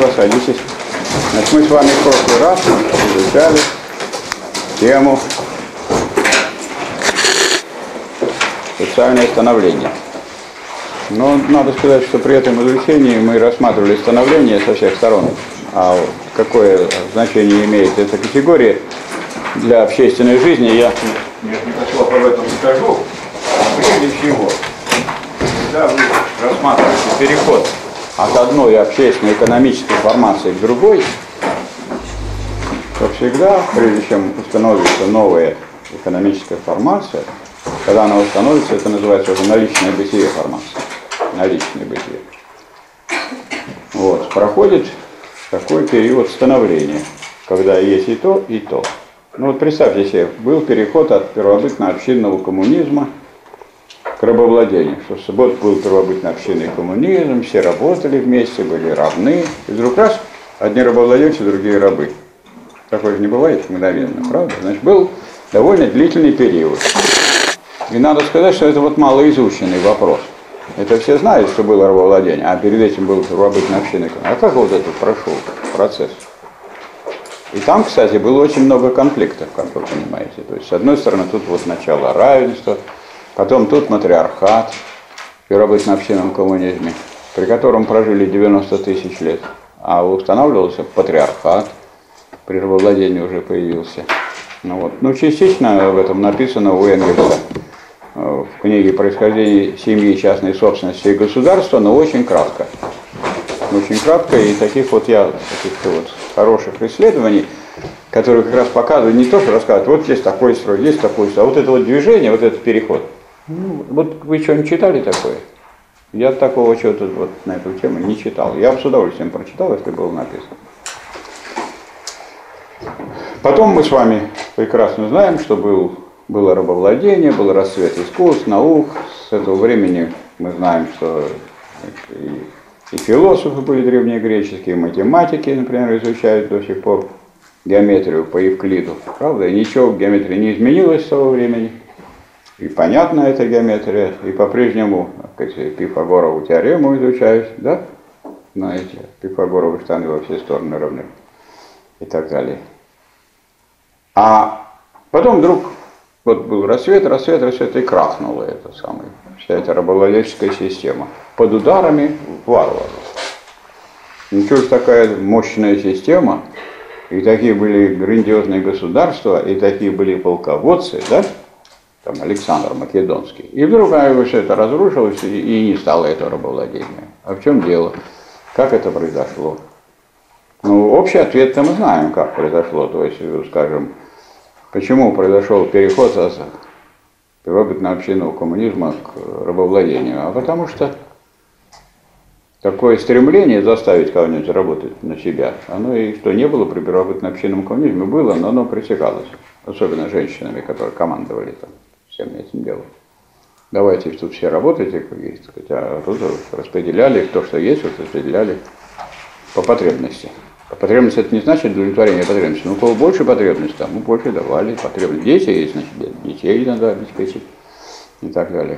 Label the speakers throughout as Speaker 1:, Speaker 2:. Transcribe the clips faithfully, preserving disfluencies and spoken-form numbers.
Speaker 1: Спасибо, садитесь. Значит, мы с вами в прошлый раз изучали тему социальное становление. Но надо сказать, что при этом изучении мы рассматривали становление со всех сторон. А какое значение имеет эта категория для общественной жизни, я несколько слов об этом скажу. Прежде всего, когда вы рассматриваете переход от одной общественной экономической формации к другой, то всегда, прежде чем установится новая экономическая формация, когда она установится, это называется уже наличное бытие формация. Наличное бытие. Вот. Проходит такой период становления, когда есть и то, и то. Ну вот представьте себе, был переход от первобытно-общинного коммунизма к рабовладению. Что вот был первобытно-общинный коммунизм, все работали вместе, были равны. И вдруг раз, одни рабовладельцы, другие рабы. Такое же не бывает мгновенно, правда? Значит, был довольно длительный период. И надо сказать, что это вот малоизученный вопрос. Это все знают, что было рабовладение, а перед этим был первобытно-общинный коммунизм. А как вот этот прошел процесс? И там, кстати, было очень много конфликтов, как вы понимаете. То есть, с одной стороны, тут вот начало равенства, потом тут матриархат в первобытно-общинном коммунизме, при котором прожили девяносто тысяч лет, а устанавливался патриархат, при рабовладении уже появился. Ну, вот. Ну, частично об этом написано у Энгельса в книге «Происхождение семьи, частной собственности и государства», но очень кратко. Очень кратко, и таких вот я, таких вот хороших исследований, которые как раз показывают не то, что рассказывают, вот есть такой строй, есть такой строй, а вот это вот движение, вот этот переход. Ну, вот вы что-нибудь читали такое? Я такого чего-то вот на эту тему не читал. Я бы с удовольствием прочитал, если было написано. Потом мы с вами прекрасно знаем, что был, было рабовладение, был расцвет искусств, наук. С этого времени мы знаем, что и, и философы были древнегреческие, и математики, например, изучают до сих пор геометрию по Евклиду. Правда? И ничего в геометрии не изменилось с того времени. И понятна эта геометрия, и по-прежнему Пифагорову теорему изучают, да? Знаете, Пифагоровы штаны во все стороны равны и так далее. А потом вдруг вот был рассвет, рассвет, рассвет, и крахнула эта самая, вся эта рабовладельческая система под ударами варваров. Ничего же такая мощная система, и такие были грандиозные государства, и такие были полководцы, да? Там Александр Македонский. И вдруг все это разрушилось, и не стало этого рабовладения. А в чем дело? Как это произошло? Ну, общий ответ-то мы знаем, как произошло. То есть, скажем, почему произошел переход от первобытно-общинного коммунизма к рабовладению? А потому что такое стремление заставить кого-нибудь работать на себя, оно и что не было при первобытно-общинном коммунизме, было, но оно пресекалось. Особенно женщинами, которые командовали там всем этим делом. Давайте тут все работайте, как есть, а тут распределяли то, что есть, вот распределяли по потребности. А потребность это не значит удовлетворение потребностей. Ну, у кого больше потребностей, тому больше давали потребности. Дети есть, значит, детей надо обеспечить и так далее.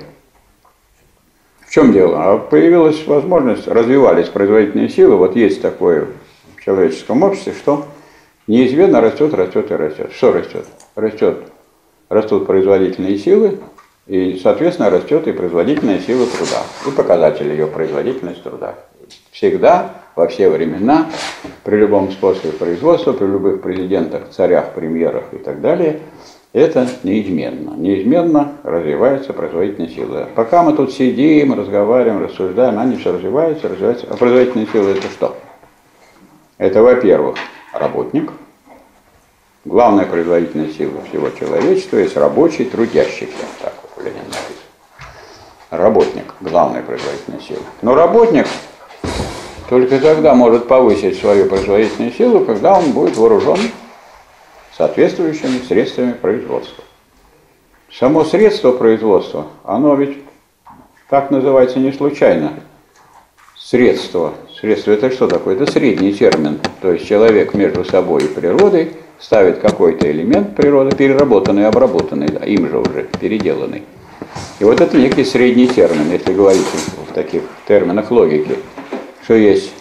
Speaker 1: В чем дело? А появилась возможность, развивались производительные силы. Вот есть такое в человеческом обществе, что неизменно растет, растет и растет. Что растет? Растет. Растут производительные силы, и, соответственно, растет и производительная сила труда, и показатель ее производительность труда. Всегда, во все времена, при любом способе производства, при любых президентах, царях, премьерах и так далее, это неизменно. Неизменно развивается производительная сила. Пока мы тут сидим, разговариваем, рассуждаем, они все развиваются, развиваются. А производительная сила это что? Это, во-первых, работник. Главная производительная сила всего человечества есть рабочий, трудящийся. Так вот у Ленина написано. Работник, главная производительная сила. Но работник только тогда может повысить свою производительную силу, когда он будет вооружен соответствующими средствами производства. Само средство производства, оно ведь так называется не случайно. Средство. Средство это что такое? Это средний термин. То есть человек между собой и природой ставит какой-то элемент природы, переработанный, обработанный, да, им же уже переделанный. И вот это некий средний термин, если говорить в таких терминах логики, что есть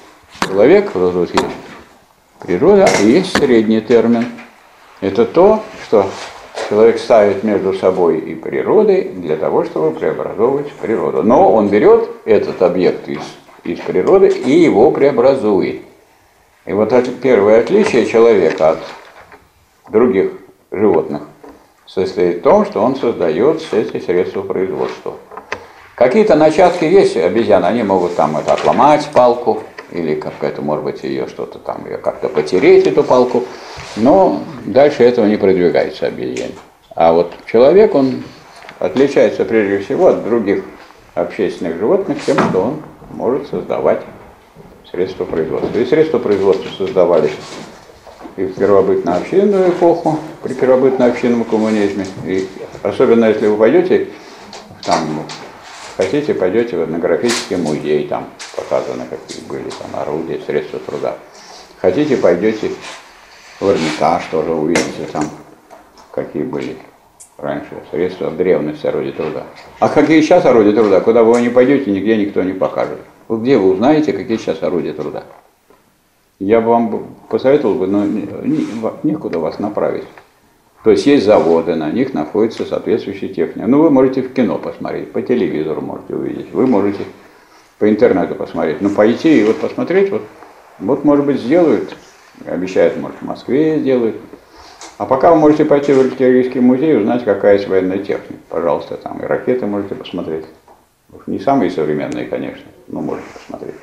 Speaker 1: человек, вот тут есть природа, и есть средний термин. Это то, что человек ставит между собой и природой для того, чтобы преобразовывать природу. Но он берет этот объект из, из природы и его преобразует. И вот первое отличие человека от других животных состоит в том, что он создает эти средства производства. Какие-то начатки есть обезьяны, они могут там это отломать палку, или как-то, может быть, ее что-то там, ее как-то потереть, эту палку, но дальше этого не продвигается обезьян. А вот человек, он отличается прежде всего от других общественных животных тем, что он может создавать средства производства. И средства производства создавались и в первобытно-общинную эпоху, при первобытно-общинном коммунизме. И особенно если вы пойдете, там, хотите, пойдете в этнографический музей, там показано, какие были там орудия, средства труда. Хотите, пойдете в Эрмитаж, тоже увидите там, какие были раньше средства в древности орудия труда. А какие сейчас орудия труда, куда вы не пойдете, нигде никто не покажет. Вот где вы узнаете, какие сейчас орудия труда? Я бы вам посоветовал бы, но некуда вас направить. То есть есть заводы, на них находится соответствующая техника. Ну, вы можете в кино посмотреть, по телевизору можете увидеть, вы можете по интернету посмотреть. Но пойти и вот посмотреть, вот, вот может быть, сделают, обещают, может, в Москве сделают. А пока вы можете пойти в артиллерийский музей и узнать, какая есть военная техника. Пожалуйста, там и ракеты можете посмотреть. Не самые современные, конечно, но можете посмотреть.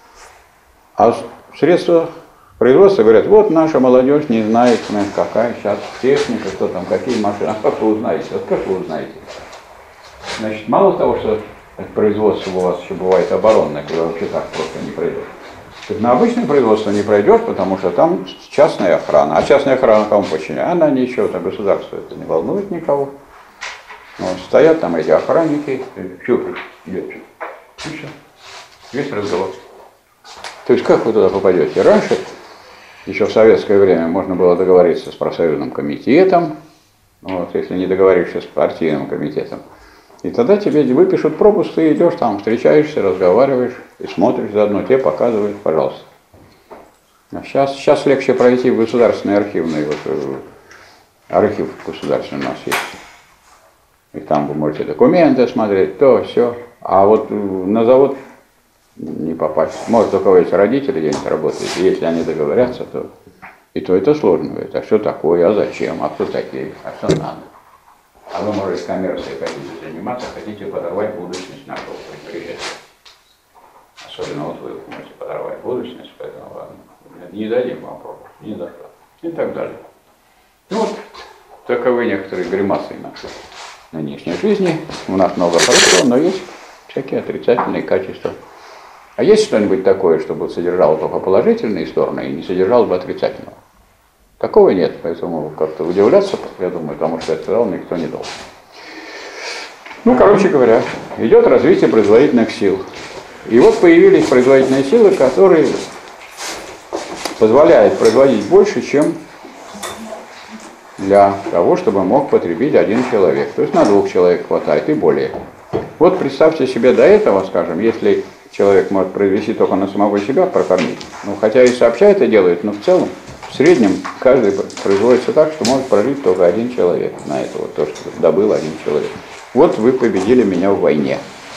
Speaker 1: А средства производства говорят, вот наша молодежь не знает, какая сейчас техника, что там, какие машины. А как вы узнаете? Вот как вы узнаете? Значит, мало того, что производство у вас еще бывает оборонное, куда вообще так просто не пройдет. На обычное производство не пройдешь, потому что там частная охрана. А частная охрана кому подчиняется? Она ничего, там государство это не волнует никого. Вот, стоят там эти охранники, что идет? И все. Весь разговор. То есть как вы туда попадете? Раньше, еще в советское время, можно было договориться с профсоюзным комитетом, вот, если не договоришься с партийным комитетом. И тогда тебе выпишут пропуск, ты идешь там, встречаешься, разговариваешь и смотришь заодно, тебе показывают, пожалуйста. А сейчас, сейчас легче пройти в государственный архивный, вот, архив государственный у нас есть. И там вы можете документы смотреть, то, все. А вот на завод не попасть. Может, у кого есть родители где-нибудь работают, и если они договорятся, то и то это сложно. Говорит, а что такое, а зачем, а кто такие, а что надо. А вы, может, коммерцией хотите заниматься, хотите подорвать будущность нашего предприятия. Особенно вот вы можете подорвать будущность, поэтому ладно, не дадим вам пропуск, ни за что. И так далее. Ну вот, таковы некоторые гримасы нашей нынешней жизни. У нас много хорошего, но есть всякие отрицательные качества. А есть что-нибудь такое, чтобы содержало только положительные стороны и не содержало бы отрицательного? Такого нет, поэтому как-то удивляться, я думаю, потому что я сказал, никто не должен. Ну, короче говоря, идет развитие производительных сил. И вот появились производительные силы, которые позволяют производить больше, чем для того, чтобы мог потребить один человек. То есть на двух человек хватает и более. Вот представьте себе до этого, скажем, если человек может произвести только на самого себя, прокормить. Ну, хотя и сообща это делает, но в целом, в среднем, каждый производится так, что может прожить только один человек на это, вот то, что добыл один человек. Вот вы победили меня в войне.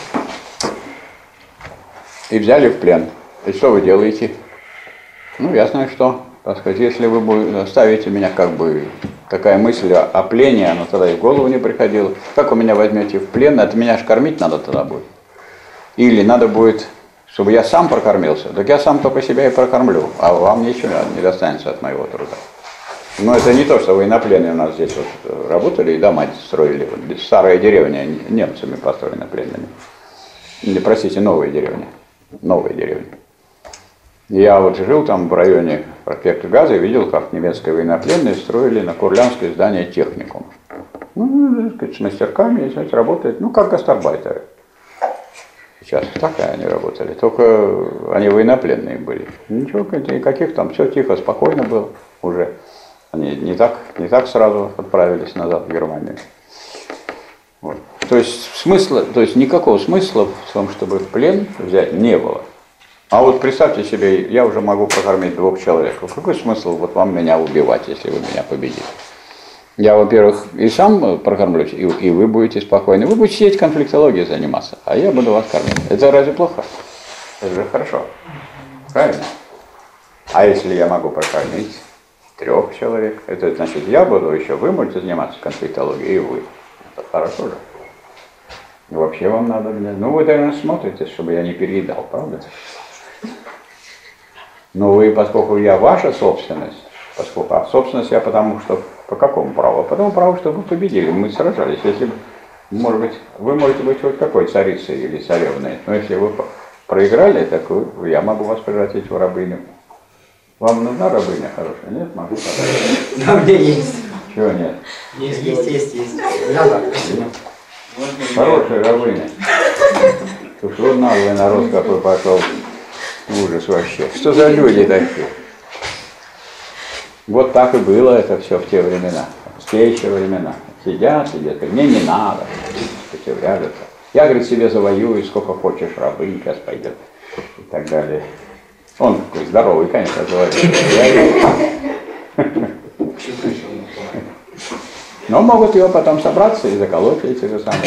Speaker 1: И взяли в плен. И что вы делаете? Ну, ясно, что, так сказать, если вы ставите меня, как бы, такая мысль о плене, она тогда и в голову не приходила. Как вы меня возьмете в плен, это меня ж кормить надо тогда будет. Или надо будет, чтобы я сам прокормился. Так я сам только себя и прокормлю, а вам ничего не достанется от моего труда. Но это не то, что военнопленные у нас здесь вот работали и дома строили. Вот старая деревня, немцами построена пленными. Или, простите, новая деревня. Новая деревня. Я вот жил там в районе проспекта Газа и видел, как немецкие военнопленные строили на Курлянское здание техникум. Ну, так сказать, с мастерками, знаете, работает, ну, как гастарбайтеры. Сейчас так они работали, только они военнопленные были. Ничего, никаких там, все тихо, спокойно было уже. Они не так, не так сразу отправились назад в Германию. Вот. То есть смысла, то есть никакого смысла в том, чтобы в плен взять, не было. А вот представьте себе, я уже могу прокормить двух человек. Какой смысл вот вам меня убивать, если вы меня победите? Я, во-первых, и сам прокормлюсь, и, и вы будете спокойны. Вы будете сидеть конфликтологией заниматься, а я буду вас кормить. Это разве плохо? Это же хорошо. Правильно? А если я могу прокормить трех человек, это значит, я буду еще, вы будете заниматься конфликтологией, и вы. Это хорошо же. И вообще вам надо, ну вы, наверное, смотрите, чтобы я не переедал, правда? Но вы, поскольку я ваша собственность, поскольку, а собственность я потому что, по какому праву? По тому праву, что вы победили, мы сражались. Если, может быть, вы можете быть хоть какой царицей или царевной, но если вы проиграли, так вы, я могу вас превратить в рабыню. Вам нужна рабыня хорошая? Нет? Могу подать.
Speaker 2: Да, у меня есть.
Speaker 1: Чего нет?
Speaker 2: Есть, есть, есть, есть. Надо.
Speaker 1: Хорошая рабыня. Уж вот наглый народ какой пошел. Ужас вообще. Что за люди такие? Вот так и было это все в те времена. В те еще времена. Сидят, сидят. Мне не надо. Сопротивляются. Я, говорит, себе завоюю, сколько хочешь, рабынь, сейчас пойдет. И так далее. Он такой здоровый, конечно, говорит. Но могут его потом собраться и заколоть эти же самые.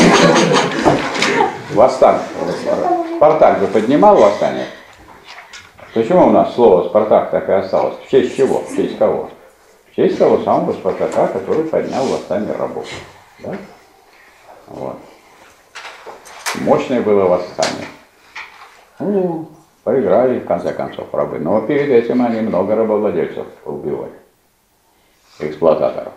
Speaker 1: Восстание. Спартак же поднимал восстание. Почему у нас слово «Спартак» так и осталось? В честь чего? В честь кого? В честь того самого Спартака, который поднял восстание рабов. Да? Вот. Мощное было восстание. Ну, проиграли, в конце концов, рабы. Но перед этим они много рабовладельцев убивали. Эксплуататоров.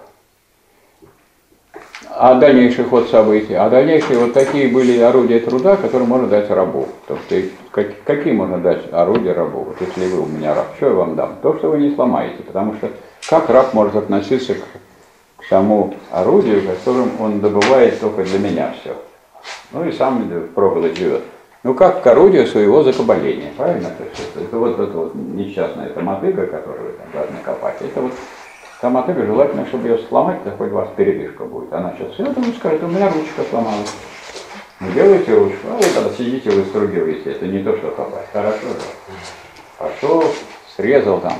Speaker 1: А дальнейший ход событий, а дальнейшие вот такие были орудия труда, которые можно дать рабу. То есть, как, какие можно дать орудия рабу? Вот если вы у меня раб, что я вам дам? То, что вы не сломаете, потому что как раб может относиться к, к тому орудию, которым он добывает только для меня все? Ну и сам впроголодь живет. Ну как к орудию своего закабаления, правильно? То есть, это, это вот эта вот несчастная эта мотыга, которую вы там должны копать, это вот та мотыга, желательно, чтобы ее сломать, то хоть у вас передышка будет. Она сейчас все, потом скажет, у меня ручка сломалась. Ну, делайте ручку, а вы тогда сидите, вы стругиваете. Это не то, что копать. Хорошо, да. Пошел, срезал там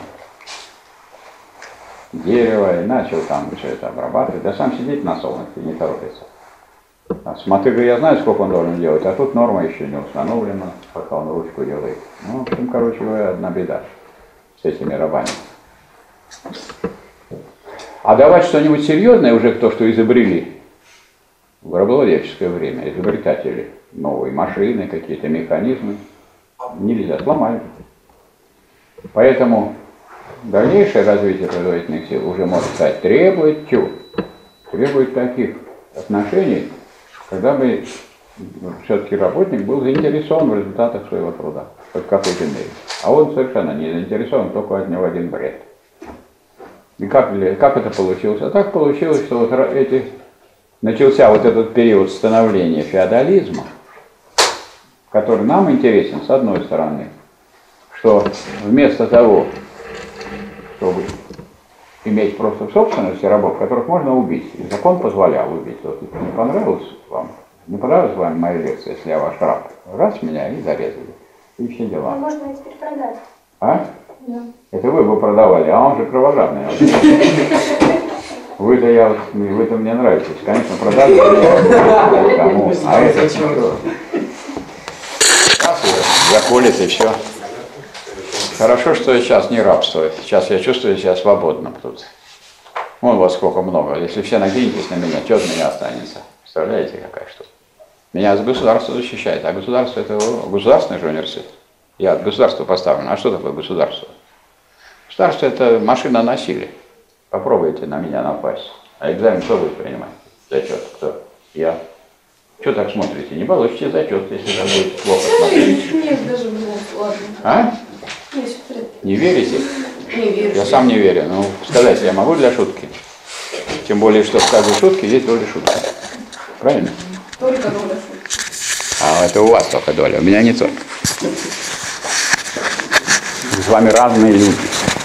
Speaker 1: дерево и начал там все это обрабатывать. Да сам сидит на солнце, не торопится. А с мотыгой я знаю, сколько он должен делать, а тут норма еще не установлена, пока он ручку делает. Ну, в общем, короче говоря, одна беда с этими рабами. А давать что-нибудь серьезное уже то, что изобрели в рабовладельческое время, изобретатели, новые машины, какие-то механизмы, нельзя, сломать. Поэтому дальнейшее развитие производительных сил уже, может сказать, требует чего? Требует таких отношений, когда бы все-таки работник был заинтересован в результатах своего труда, хоть в какой-то мере. А он совершенно не заинтересован, только от него один бред. И как, как это получилось? А так получилось, что вот эти, начался вот этот период становления феодализма, который нам интересен, с одной стороны, что вместо того, чтобы иметь просто в собственности рабов, которых можно убить, и закон позволял убить. Вот не понравилось вам, не понравилась вам моя лекция, если я ваш раб, раз меня и зарезали, и все дела.
Speaker 3: А можно ведь перепродать.
Speaker 1: А?
Speaker 3: Да.
Speaker 1: Это вы бы продавали, а он же кровожадный. Вы-то я, вы-то мне нравитесь. Конечно, продали. Кому? А это что? Заколет и все. Хорошо, что я сейчас не рабствую. Сейчас я чувствую себя свободным тут. Вон вас сколько много. Если все накинетесь на меня, что от меня останется? Представляете, какая штука? Меня государство защищает. А государство это государственный же университет. Я от государства поставлен. А что такое государство? Государство – это машина насилия. Попробуйте на меня напасть. А экзамен кто будет принимать? Зачет кто? Я. Что так смотрите? Не получите зачет, если это будет плохо смотреть.
Speaker 3: Нет, даже было ладно.
Speaker 1: А?
Speaker 3: Нет, всё в порядке.
Speaker 1: Не верите?
Speaker 3: Не верю.
Speaker 1: Я сам не верю. Ну, сказать я могу для шутки. Тем более, что в каждой шутке есть доля шутки. Правильно?
Speaker 3: Только доля шутки.
Speaker 1: А это у вас только доля, у меня не только. С вами разные люди.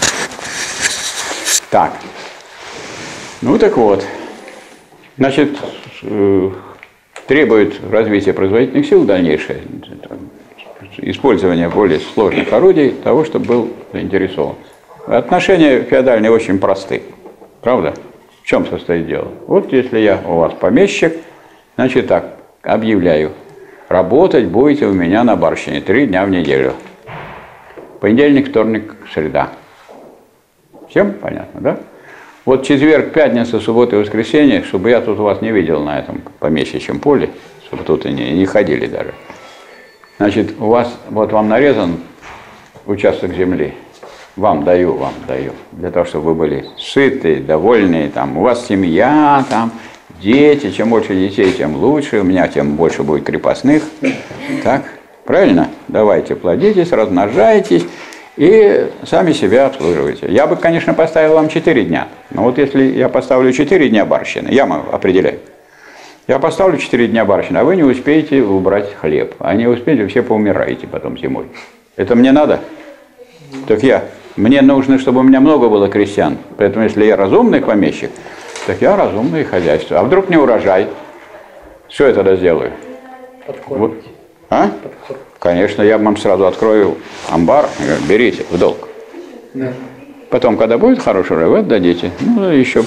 Speaker 1: Так. Ну так вот. Значит, э, требует развития производительных сил дальнейшее. использования более сложных орудий, того, чтобы был заинтересован. Отношения феодальные очень просты. Правда? В чем состоит дело? Вот если я у вас помещик, значит так, объявляю. Работать будете у меня на барщине три дня в неделю. Понедельник, вторник, среда. Всем понятно, да? Вот четверг, пятница, суббота и воскресенье, чтобы я тут вас не видел на этом помещичьем поле, чтобы тут и не, не ходили даже. Значит, у вас, вот вам нарезан участок земли. Вам даю, вам даю. Для того, чтобы вы были сытые, довольные. Там, у вас семья, там, дети. Чем больше детей, тем лучше. У меня тем больше будет крепостных. Так, правильно? Давайте, плодитесь, размножайтесь. И сами себя обслуживаете. Я бы, конечно, поставил вам четыре дня. Но вот если я поставлю четыре дня барщины, я определяю. Я поставлю четыре дня барщины, а вы не успеете убрать хлеб. А не успеете, все поумираете потом зимой. Это мне надо? Так я. Мне нужно, чтобы у меня много было крестьян. Поэтому, если я разумный помещик, так я разумное хозяйство. А вдруг не урожай? Что я тогда сделаю? Вот. А? Конечно, я вам сразу открою амбар, берите в долг. Да. Потом, когда будет хороший урожай, вы отдадите. Ну, еще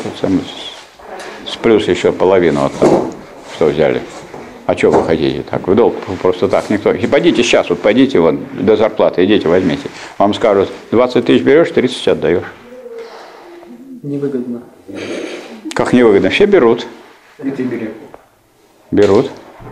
Speaker 1: с плюс еще половину от того, что взяли. А что вы хотите? Так, в долг просто так никто. И пойдите сейчас, вот пойдите вот до зарплаты, идите, возьмите. Вам скажут, двадцать тысяч берешь, тридцать отдаешь.
Speaker 2: Невыгодно.
Speaker 1: Как невыгодно? Все берут.
Speaker 2: И ты бери.
Speaker 1: Берут.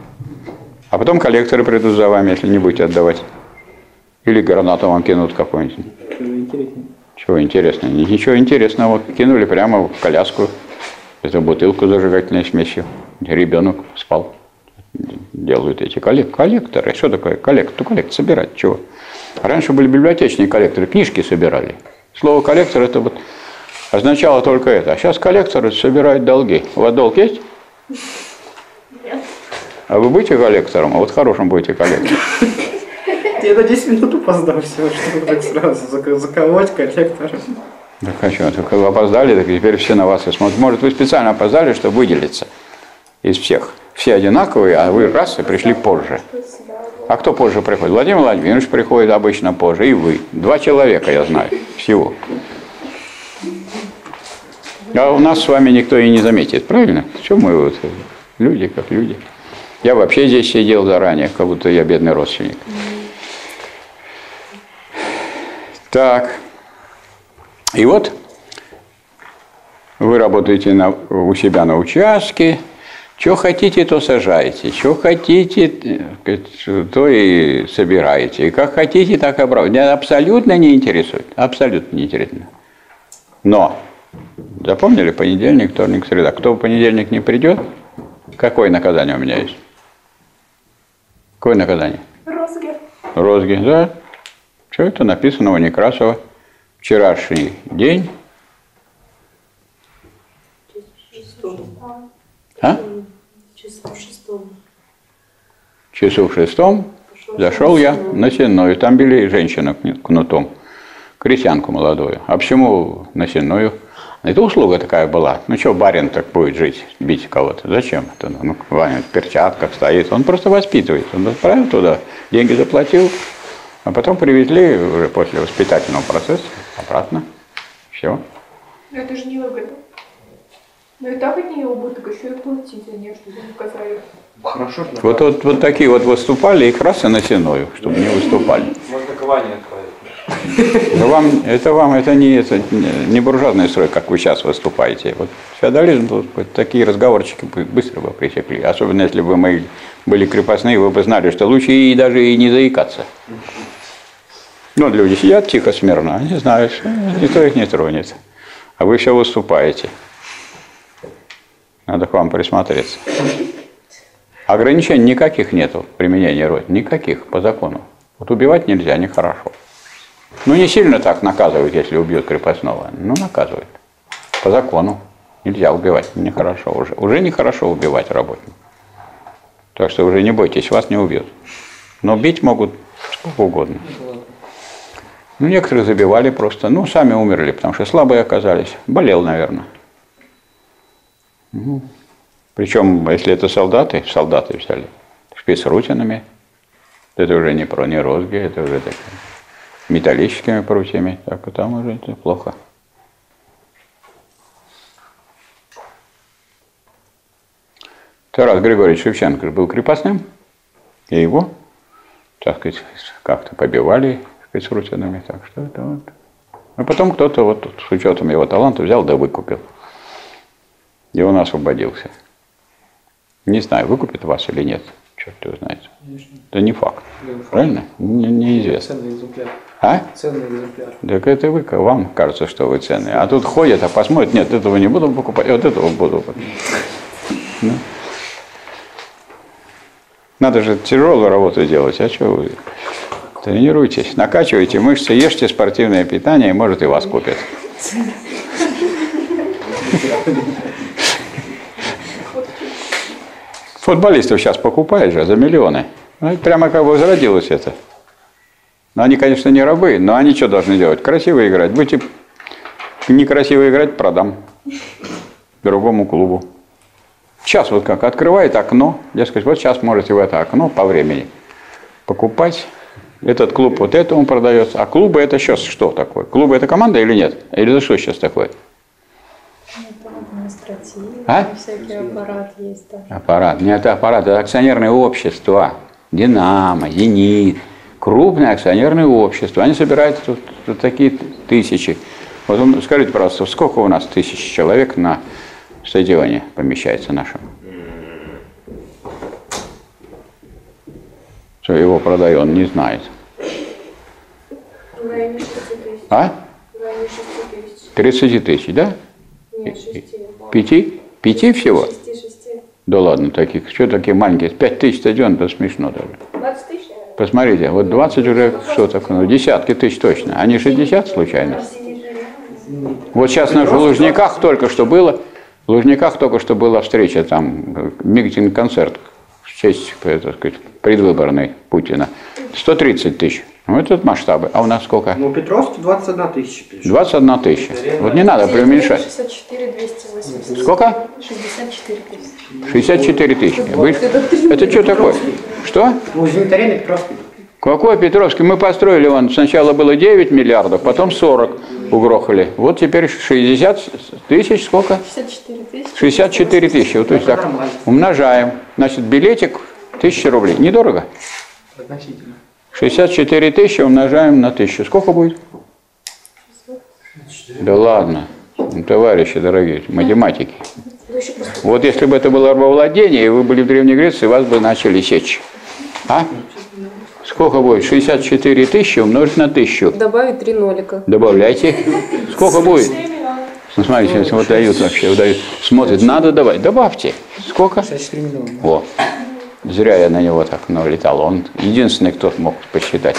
Speaker 1: А потом коллекторы придут за вами, если не будете отдавать. Или гранату вам кинут какую-нибудь.
Speaker 2: Чего интереснее?
Speaker 1: Чего интересного? Ничего интересного. Кинули прямо в коляску. Это бутылку зажигательной смесью. Ребенок спал. Делают эти коллек- коллекторы. Что такое коллектор? Ну, коллектор собирать. Чего? Раньше были библиотечные коллекторы, книжки собирали. Слово коллектор это вот означало только это. А сейчас коллекторы собирают долги. У вас долг есть? А вы будете коллектором, а вот хорошим будете коллектором.
Speaker 2: Я на десять минут опоздал всего, чтобы так сразу заколоть коллектора.
Speaker 1: Так а что, только вы опоздали, так теперь все на вас и смотрят. Может, вы специально опоздали, чтобы выделиться из всех. Все одинаковые, а вы раз и пришли позже. А кто позже приходит? Владимир Владимирович приходит обычно позже, и вы. Два человека, я знаю, всего. А у нас с вами никто и не заметит, правильно? Что мы вот люди как люди. Я вообще здесь сидел заранее, как будто я бедный родственник. Так. И вот вы работаете на, у себя на участке. Что хотите, то сажаете. Что хотите, то и собираете. И как хотите, так и обрабатываете. Меня абсолютно не интересует. Абсолютно не интересно. Но, запомнили, понедельник, вторник, среда. Кто в понедельник не придет, какое наказание у меня есть? Какое наказание?
Speaker 3: Розги.
Speaker 1: Розги, да. Что это написано у Некрасова? Вчерашний день. А?
Speaker 4: Часов шестом.
Speaker 1: Часу в шестом зашел я на сенную. Там били женщину кнутом, крестьянку молодую. А почему на сенную? Это услуга такая была. Ну что, барин так будет жить, бить кого-то? Зачем это? Ну, Ваня в перчатках стоит. Он просто воспитывает. Он отправил туда, деньги заплатил, а потом привезли уже после воспитательного процесса обратно. Все.
Speaker 3: Но это же невыгодно. Но и так от нее убыток, еще и платить за нее, чтобы не казали.
Speaker 2: Хорошо.
Speaker 1: Вот, вот, вот такие вот выступали, их раз и на сеную, чтобы не выступали.
Speaker 5: Можно к Ване отправить.
Speaker 1: Это вам, это вам, это не, это не буржуазный строй, как вы сейчас выступаете. Вот феодализм, вот такие разговорчики быстро бы пресекли. Особенно, если бы мы были крепостные, вы бы знали, что лучше и даже и не заикаться. Ну, люди сидят тихо, смирно, они знают, что никто их не тронет. А вы все выступаете. Надо к вам присмотреться. Ограничений никаких нету применения рода, никаких по закону. Вот убивать нельзя, нехорошо. Ну, не сильно так наказывают, если убьют крепостного. Ну, наказывают. По закону. Нельзя убивать, нехорошо уже. Уже нехорошо убивать работников. Так что уже не бойтесь, вас не убьют. Но бить могут сколько угодно. Ну, некоторых забивали просто. Ну, сами умерли, потому что слабые оказались. Болел, наверное. Угу. Причем, если это солдаты, солдаты взяли, спецрутинами. Это уже не про не розги, это уже так, металлическими прутьями. Так, а там уже это плохо. Тарас Григорьевич Шевченко был крепостным, и его, так сказать, как-то побивали, так сказать, с рутинами. Так что это вот. А потом кто-то вот с учетом его таланта взял да выкупил. И он освободился. Не знаю, выкупит вас или нет. Черт его знает.
Speaker 2: Конечно.
Speaker 1: Это не факт.
Speaker 2: Да, факт.
Speaker 1: Правильно? Не, неизвестно.
Speaker 2: Ценный экземпляр.
Speaker 1: А?
Speaker 2: Ценный экземпляр.
Speaker 1: Так это вы, вам кажется, что вы ценные. А тут ходят, а посмотрят, нет, этого не буду покупать, вот этого буду покупать. Ну. Надо же тяжелую работу делать, а что вы? Тренируйтесь, накачивайте мышцы, ешьте спортивное питание, и, может, и вас купят. Футболистов сейчас покупают же за миллионы. Ну, прямо как бы возродилось это. Но они, конечно, не рабы, но они что должны делать? Красиво играть. Будете некрасиво играть, продам другому клубу. Сейчас вот как открывает окно, дескать, вот сейчас можете в это окно по времени покупать. Этот клуб вот этому продается. А клубы это сейчас что такое? Клубы это команда или нет? Или это что сейчас такое?
Speaker 4: Административный,
Speaker 1: А?
Speaker 4: всякий аппарат есть там.
Speaker 1: Аппарат. Не это аппарат, это акционерное общество. Динамо, Зенит. Крупное акционерное общество. Они собирают тут, тут такие тысячи. Вот он, скажите, пожалуйста, сколько у нас тысяч человек на стадионе помещается нашем? Что его продает, он не знает.
Speaker 3: В районе шести тысяч.
Speaker 1: А?
Speaker 3: В районе шести тысяч.
Speaker 1: тридцать тысяч, да?
Speaker 3: Нет, шести.
Speaker 1: Пяти? Пяти всего?
Speaker 3: Шести, шести.
Speaker 1: Да ладно, таких. Что такие маленькие? Пять тысяч стадион, это смешно даже.
Speaker 3: двадцать тысяч, наверное.
Speaker 1: Посмотрите, вот двадцать уже что такое? Ну, десятки тысяч точно. Они шестьдесят случайно? Вот сейчас на в Лужниках только что было, в Лужниках только что была встреча, там, митинг-концерт в честь, так сказать, предвыборной Путина. сто тридцать тысяч. Вот это масштабы. А у нас сколько?
Speaker 2: Ну, у Петровски двадцать одна тысяча пишет.
Speaker 1: двадцать одна тысяча. Вот не надо преуменьшать.
Speaker 4: шестьдесят четыре двести восемьдесят.
Speaker 1: Сколько?
Speaker 4: шестьдесят четыре тысячи.
Speaker 1: шестьдесят четыре тысячи. Вы... Это что такое? Что?
Speaker 2: Ну, Зенит-арена Петровский.
Speaker 1: Какой Петровский? Мы построили, вон, сначала было девять миллиардов, потом сорок угрохали. Вот теперь шестьдесят тысяч, сколько?
Speaker 4: шестьдесят четыре тысячи.
Speaker 1: шестьдесят четыре тысячи. Вот, то есть так умножаем. Значит, билетик тысяча рублей. Недорого?
Speaker 2: Относительно.
Speaker 1: шестьдесят четыре тысячи умножаем на тысячу. Сколько будет? Да ладно, товарищи дорогие, математики. Вот если бы это было рабовладение, и вы были в Древней Греции, вас бы начали сечь. А? Сколько будет? шестьдесят четыре тысячи умножить на тысячу.
Speaker 4: Добавить три нолика.
Speaker 1: Добавляйте. Сколько будет? Ну, смотрите, вот дают вообще, вот дают. Смотрит, надо давать. Добавьте. Сколько?
Speaker 2: шестьдесят четыре миллиона.
Speaker 1: О, зря я на него так налетал. Он единственный, кто мог посчитать.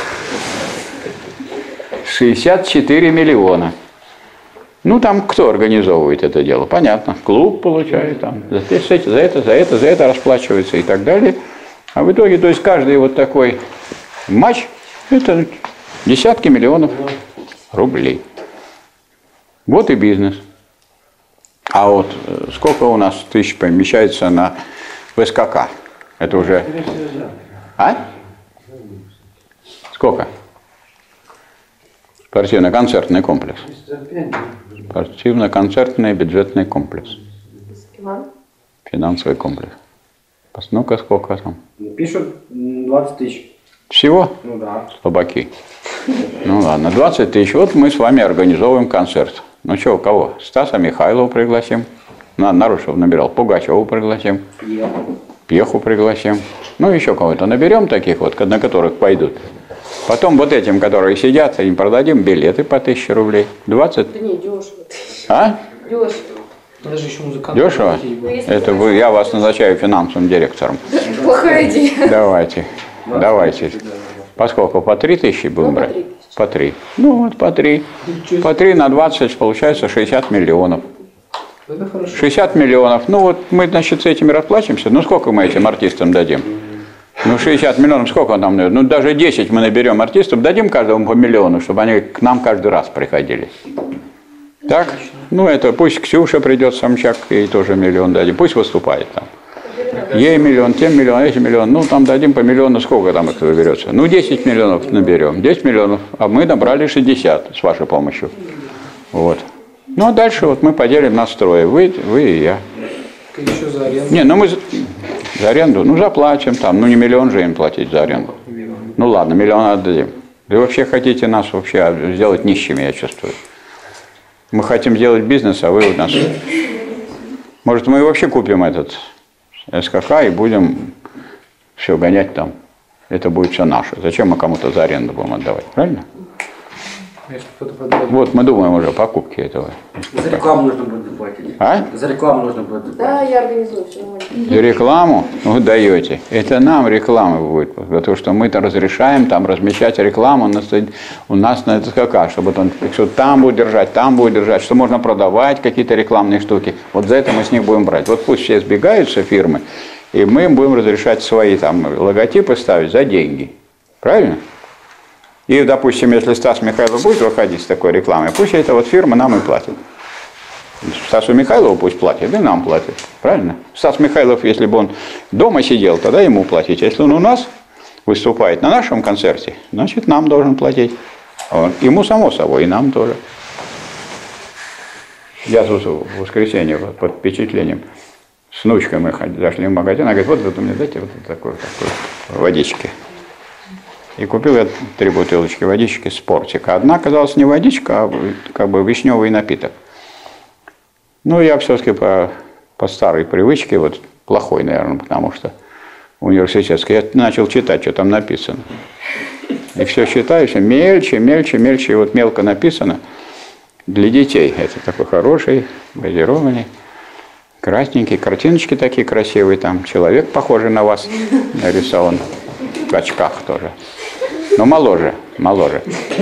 Speaker 1: шестьдесят четыре миллиона. Ну, там кто организовывает это дело? Понятно. Клуб получает, там, за это, за это, за это, за это расплачивается и так далее. А в итоге, то есть каждый вот такой матч, это десятки миллионов рублей. Вот и бизнес. А вот сколько у нас тысяч помещается на ВСКК? Это уже... А? Сколько? Спортивно-концертный комплекс. Спортивно-концертный бюджетный комплекс.
Speaker 4: Иван?
Speaker 1: Финансовый комплекс. Ну-ка, сколько там?
Speaker 2: Пишут двадцать тысяч.
Speaker 1: Всего?
Speaker 2: Ну да.
Speaker 1: Слабаки. Ну ладно, двадцать тысяч. Вот мы с вами организовываем концерт. Ну что, кого? Стаса Михайлова пригласим. На, Нарушев набирал. Пугачеву пригласим.
Speaker 2: Пьеху.
Speaker 1: Пьеху пригласим. Ну еще кого-то наберем таких вот, на которых пойдут. Потом вот этим, которые сидят, им продадим билеты по тысяче рублей. двадцать?
Speaker 4: Да не, дешево.
Speaker 1: А?
Speaker 4: Дешево.
Speaker 2: Даже еще музыкант.
Speaker 1: Дешево? Это вы, я вас назначаю финансовым директором.
Speaker 4: Плохая идея.
Speaker 1: Давайте, давайте. Поскольку по три тысячи будем
Speaker 4: Ну, по
Speaker 1: брать?
Speaker 4: три тысячи.
Speaker 1: По три. Ну вот по три. По три на двадцать получается шестьдесят миллионов.
Speaker 2: Это хорошо.
Speaker 1: шестьдесят миллионов. Ну вот мы, значит, с этими расплачемся. Ну сколько мы этим артистам дадим? Ну шестьдесят миллионов, сколько нам дают? Ну даже десять мы наберем артистов, дадим каждому по миллиону, чтобы они к нам каждый раз приходили. Так? Ну это пусть Ксюша придет, Самчак, ей тоже миллион дадим. Пусть выступает там. Ей миллион, тем миллион, эти миллион. Ну, там дадим по миллиону, сколько там это выберется? Ну, десять миллионов наберем. десять миллионов, а мы набрали шестьдесят с вашей помощью. Вот. Ну, а дальше вот мы поделим на трое. Вы, вы и я.
Speaker 2: Ты еще за аренду.
Speaker 1: Не, ну мы за, за аренду, ну, заплатим там. Ну, не миллион же им платить за аренду. Ну, ладно, миллион отдадим. Вы вообще хотите нас вообще сделать нищими, я чувствую. Мы хотим сделать бизнес, а вы у нас... Может, мы вообще купим этот СКК и будем все гонять там. Это будет все наше. Зачем мы кому-то за аренду будем отдавать, правильно?
Speaker 2: Если кто-то продает.
Speaker 1: Вот, мы думаем уже о покупке этого.
Speaker 6: За рекламу нужно будет заплатить.
Speaker 1: А?
Speaker 6: За рекламу нужно будет заплатить.
Speaker 4: Да, я организую все нормально.
Speaker 1: За рекламу вы даете. Это нам реклама будет. Потому что мы-то разрешаем там размещать рекламу на, у нас на СКК, чтобы он что там будет держать, там будет держать, что можно продавать какие-то рекламные штуки. Вот за это мы с них будем брать. Вот пусть все сбегаются фирмы, и мы им будем разрешать свои там логотипы ставить за деньги. Правильно? И, допустим, если Стас Михайлов будет выходить с такой рекламой, пусть эта вот фирма нам и платит. Стасу Михайлову пусть платит, и нам платит. Правильно? Стас Михайлов, если бы он дома сидел, тогда ему платить. Если он у нас выступает на нашем концерте, значит, нам должен платить. Он, ему само собой, и нам тоже. Я тут в воскресенье под впечатлением с внучкой мы зашли в магазин, она говорит, вот, вот мне дайте вот такой, такой водички. И купил я три бутылочки водички Спортика. Одна оказалась не водичка, а как бы вишневый напиток. Ну, я все-таки по, по старой привычке, вот плохой, наверное, потому что университетский, я начал читать, что там написано. И все читаю, все мельче, мельче, мельче, и вот мелко написано для детей. Это такой хороший, газированный, красненький, картиночки такие красивые, там человек похожий на вас нарисован, в очках тоже. Но моложе, моложе.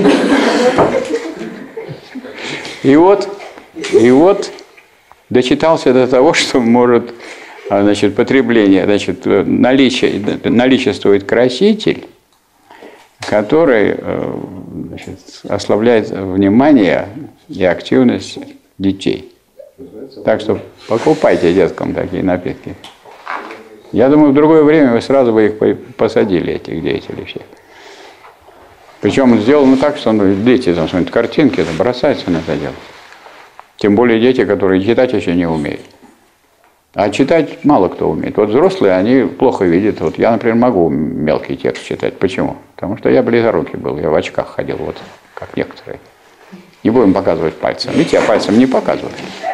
Speaker 1: И вот, и вот дочитался до того, что может, значит, потребление, значит, наличие, наличествует краситель, который, значит, ослабляет внимание и активность детей. Так что покупайте деткам такие напитки. Я думаю, в другое время вы сразу бы их посадили, этих деятелей всех. Причем сделано так, что ну, дети там смотрят картинки, это бросаются на это дело. Тем более дети, которые читать еще не умеют. А читать мало кто умеет. Вот взрослые, они плохо видят. Вот я, например, могу мелкий текст читать. Почему? Потому что я близорукий был, я в очках ходил, вот как некоторые. Не будем показывать пальцем. Видите, я пальцем не показываю.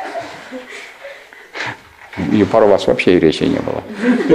Speaker 1: И пару вас вообще и речи не было.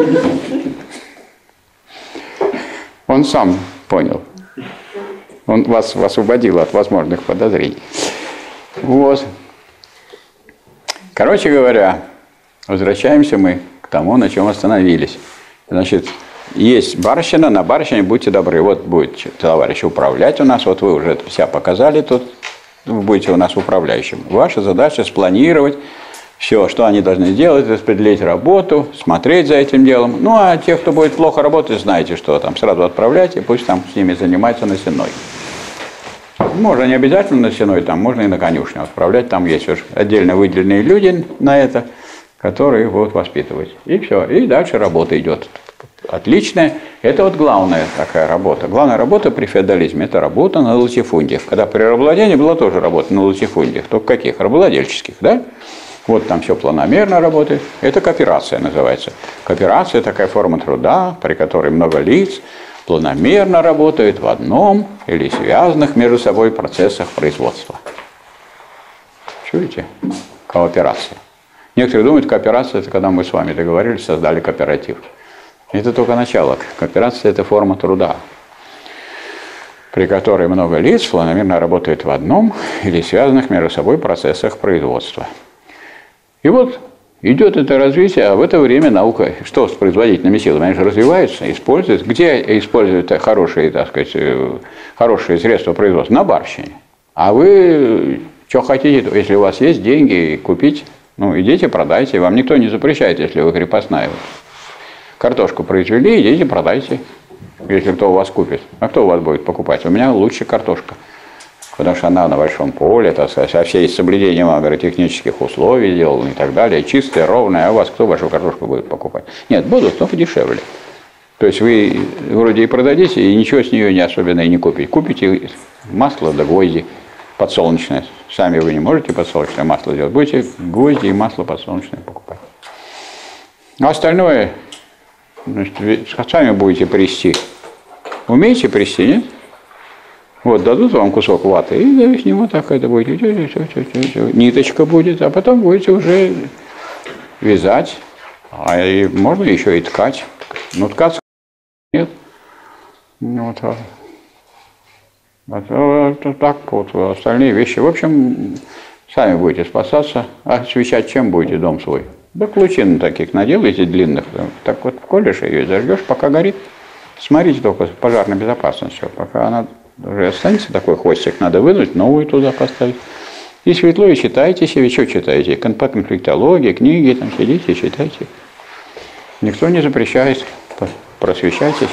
Speaker 1: Он сам понял. Он вас освободил от возможных подозрений. Вот. Короче говоря, возвращаемся мы к тому, на чем остановились. Значит, есть барщина, на барщине будьте добры. Вот будет товарищ управлять у нас, вот вы уже себя показали тут, вы будете у нас управляющим. Ваша задача спланировать все, что они должны делать, распределить работу, смотреть за этим делом. Ну, а те, кто будет плохо работать, знаете, что там, сразу отправляйте, пусть там с ними занимаются на сеной. Можно не обязательно на сеной, там можно и на конюшню отправлять, там есть уж отдельно выделенные люди на это, которые будут воспитывать. И все, и дальше работа идет. Отличная. Это вот главная такая работа. Главная работа при феодализме – это работа на латифундиях. Когда при рабовладении была тоже работа на латифундиях. Только каких? Рабовладельческих, да? Вот там все планомерно работает. Это кооперация называется. Кооперация – такая форма труда, при которой много лиц планомерно работают в одном или связанных между собой процессах производства. Чуете? Кооперация. Некоторые думают, кооперация – это когда мы с вами договорились, создали кооператив. Это только начало. Кооперация – это форма труда, при которой много лиц планомерно работают в одном или связанных между собой процессах производства. И вот идет это развитие, а в это время наука, что с производительными силами, они же развиваются, используют. Где используют хорошие, так сказать, хорошие средства производства? На барщине. А вы что хотите, если у вас есть деньги, купить, ну, идите, продайте. Вам никто не запрещает, если вы крепостная. Картошку произвели, идите, продайте, если кто у вас купит. А кто у вас будет покупать? У меня лучше картошка. Потому что она на большом поле, так сказать, со всей соблюдением агротехнических условий сделана и так далее. Чистая, ровная. А у вас кто вашу картошку будет покупать? Нет, будут, но подешевле. То есть вы вроде и продадите, и ничего с нее не особенно и не купите. Купите масло да гвозди подсолнечное. Сами вы не можете подсолнечное масло сделать. Будете гвозди и масло подсолнечное покупать. А остальное, значит, вы сами будете прясти. Умеете прясти, нет? Вот дадут вам кусок ваты, и с него так это будет. Ниточка будет, а потом будете уже вязать. А и можно еще и ткать. Ну, ткать нет. Вот, а, вот, вот так вот остальные вещи. В общем, сами будете спасаться. А освещать чем будете дом свой? Да лучин таких наделаете длинных. Так вот колешь ее и зажгешь, пока горит. Смотрите только пожарной безопасностью. Пока она уже останется, такой хвостик надо вынуть, новую туда поставить. И светло, и читайте себе. Что читаете? По конфликтологии, книги, там сидите, читайте. Никто не запрещает. Просвещайтесь.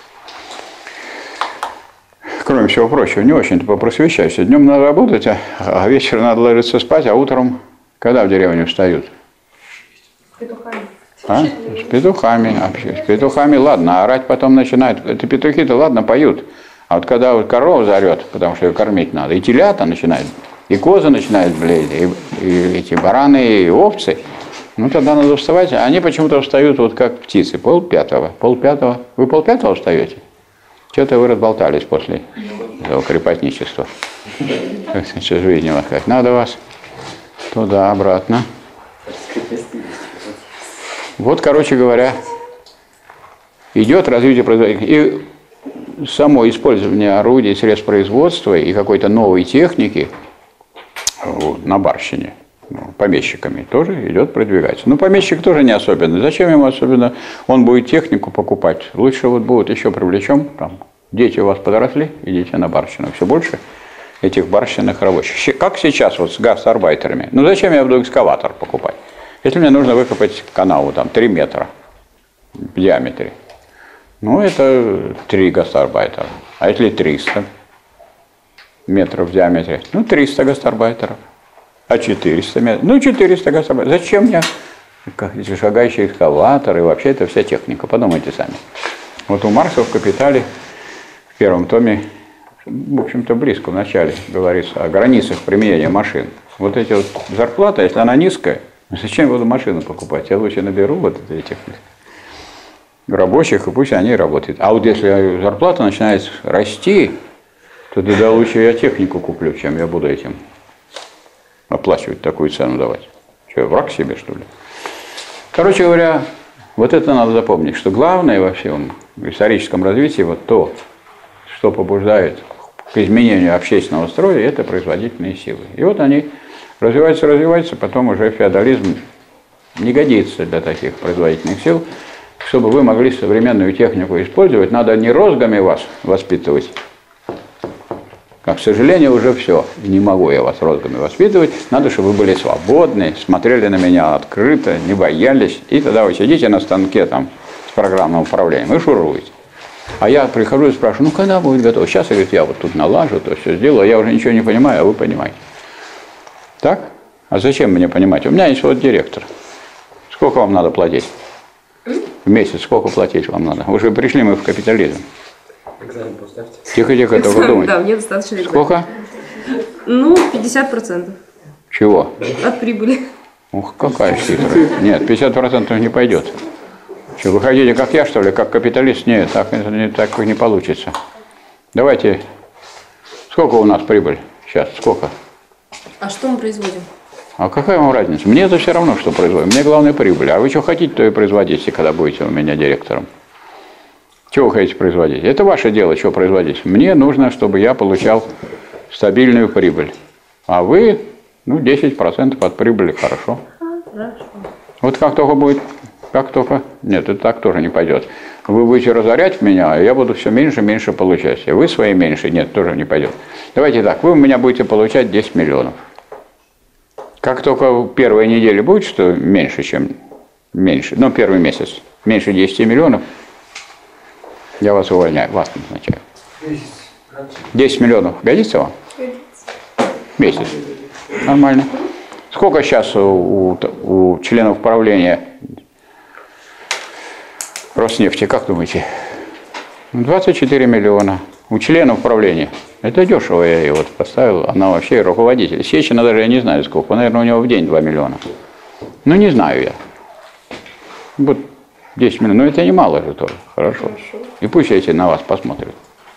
Speaker 1: Кроме всего прочего, не очень-то попросвещайся. Днем надо работать, а вечером надо ложиться спать, а утром, когда в деревню встают?
Speaker 3: С петухами.
Speaker 1: А? С петухами. С петухами, ладно, а орать потом начинают. Это петухи-то, ладно, поют. А вот когда вот корова зарет, потому что ее кормить надо, и телята начинают, и козы начинают блеять, и, и эти бараны, и овцы, ну тогда надо вставать. Они почему-то встают вот как птицы, полпятого. Полпятого. Вы полпятого встаете? Что-то вы разболтались после этого крепостничества. Сейчас видимо, как надо вас туда, обратно. Вот, короче говоря, идет развитие производительности. И само использование орудий, средств производства и какой-то новой техники на барщине помещиками тоже идет продвигаться. Ну, помещик тоже не особенно. Зачем ему особенно? Он будет технику покупать. Лучше вот будет еще привлечем. Там, дети у вас подросли, идите на барщину. Все больше этих барщинных рабочих. Как сейчас вот с гастарбайтерами. Ну, зачем я буду экскаватор покупать? Если мне нужно выкопать канаву там три метра в диаметре, ну, это три гастарбайтера. А если триста метров в диаметре? Ну, триста гастарбайтеров. А четыреста метров? Ну, четыреста гастарбайтеров. Зачем мне как эти шагающие экскаваторы и вообще это вся техника? Подумайте сами. Вот у Маркса в «Капитале» в первом томе, в общем-то, близко в начале говорится о границах применения машин. Вот эти вот зарплаты, если она низкая, зачем я буду машину покупать? Я лучше наберу вот этих рабочих, и пусть они работают. А вот если зарплата начинает расти, то тогда лучше я технику куплю, чем я буду этим оплачивать, такую цену давать. Что, я враг себе, что ли? Короче говоря, вот это надо запомнить, что главное во всем историческом развитии, вот то, что побуждает к изменению общественного строя, это производительные силы. И вот они развиваются, развиваются, потом уже феодализм не годится для таких производительных сил. Чтобы вы могли современную технику использовать, надо не розгами вас воспитывать. Как, к сожалению, уже все. Не могу я вас розгами воспитывать. Надо, чтобы вы были свободны, смотрели на меня открыто, не боялись. И тогда вы сидите на станке там с программным управлением и шуруете. А я прихожу и спрашиваю, ну когда будет готово? Сейчас, говорит, я вот тут налажу, то все сделаю. Я уже ничего не понимаю, а вы понимаете. Так? А зачем мне понимать? У меня есть вот директор. Сколько вам надо платить? В месяц сколько платить вам надо? Вы же пришли мы в капитализм.
Speaker 6: Экзамен поставьте.
Speaker 1: Тихо, тихо, только думайте.
Speaker 4: Да, мне достаточно.
Speaker 1: Сколько?
Speaker 4: Ну, пятьдесят процентов
Speaker 1: Чего?
Speaker 4: от прибыли.
Speaker 1: Ух, какая хитрая. Нет, пятьдесят процентов не пойдет. Что, вы хотите, как я, что ли, как капиталист? Нет, так, не, так не получится. Давайте, сколько у нас прибыль сейчас? Сколько?
Speaker 4: А что мы производим?
Speaker 1: А какая вам разница? Мне это все равно, что производим. Мне главное прибыль. А вы что хотите, то и производите, когда будете у меня директором. Чего вы хотите производить? Это ваше дело, что производить. Мне нужно, чтобы я получал стабильную прибыль. А вы, ну, десять процентов от прибыли, хорошо.
Speaker 4: Хорошо.
Speaker 1: Вот как только будет, как только... Нет, это так тоже не пойдет. Вы будете разорять меня, а я буду все меньше и меньше получать. И вы свои меньше, нет, тоже не пойдет. Давайте так, вы у меня будете получать десять миллионов. Как только первая неделя будет, что меньше, чем меньше, ну, первый месяц, меньше десяти миллионов, я вас увольняю, вас назначаю. десять миллионов годится вам?
Speaker 3: Годится.
Speaker 1: Месяц. Нормально. Сколько сейчас у, у, у членов правления Роснефти, как думаете? двадцать четыре миллиона. У членов правления. Это дешево я ее вот поставил. Она вообще руководитель. Сечина даже я не знаю сколько. Наверное, у него в день два миллиона. Ну, не знаю я. Вот десять миллионов. Но это немало же тоже. Хорошо. Хорошо. И пусть эти на вас посмотрят.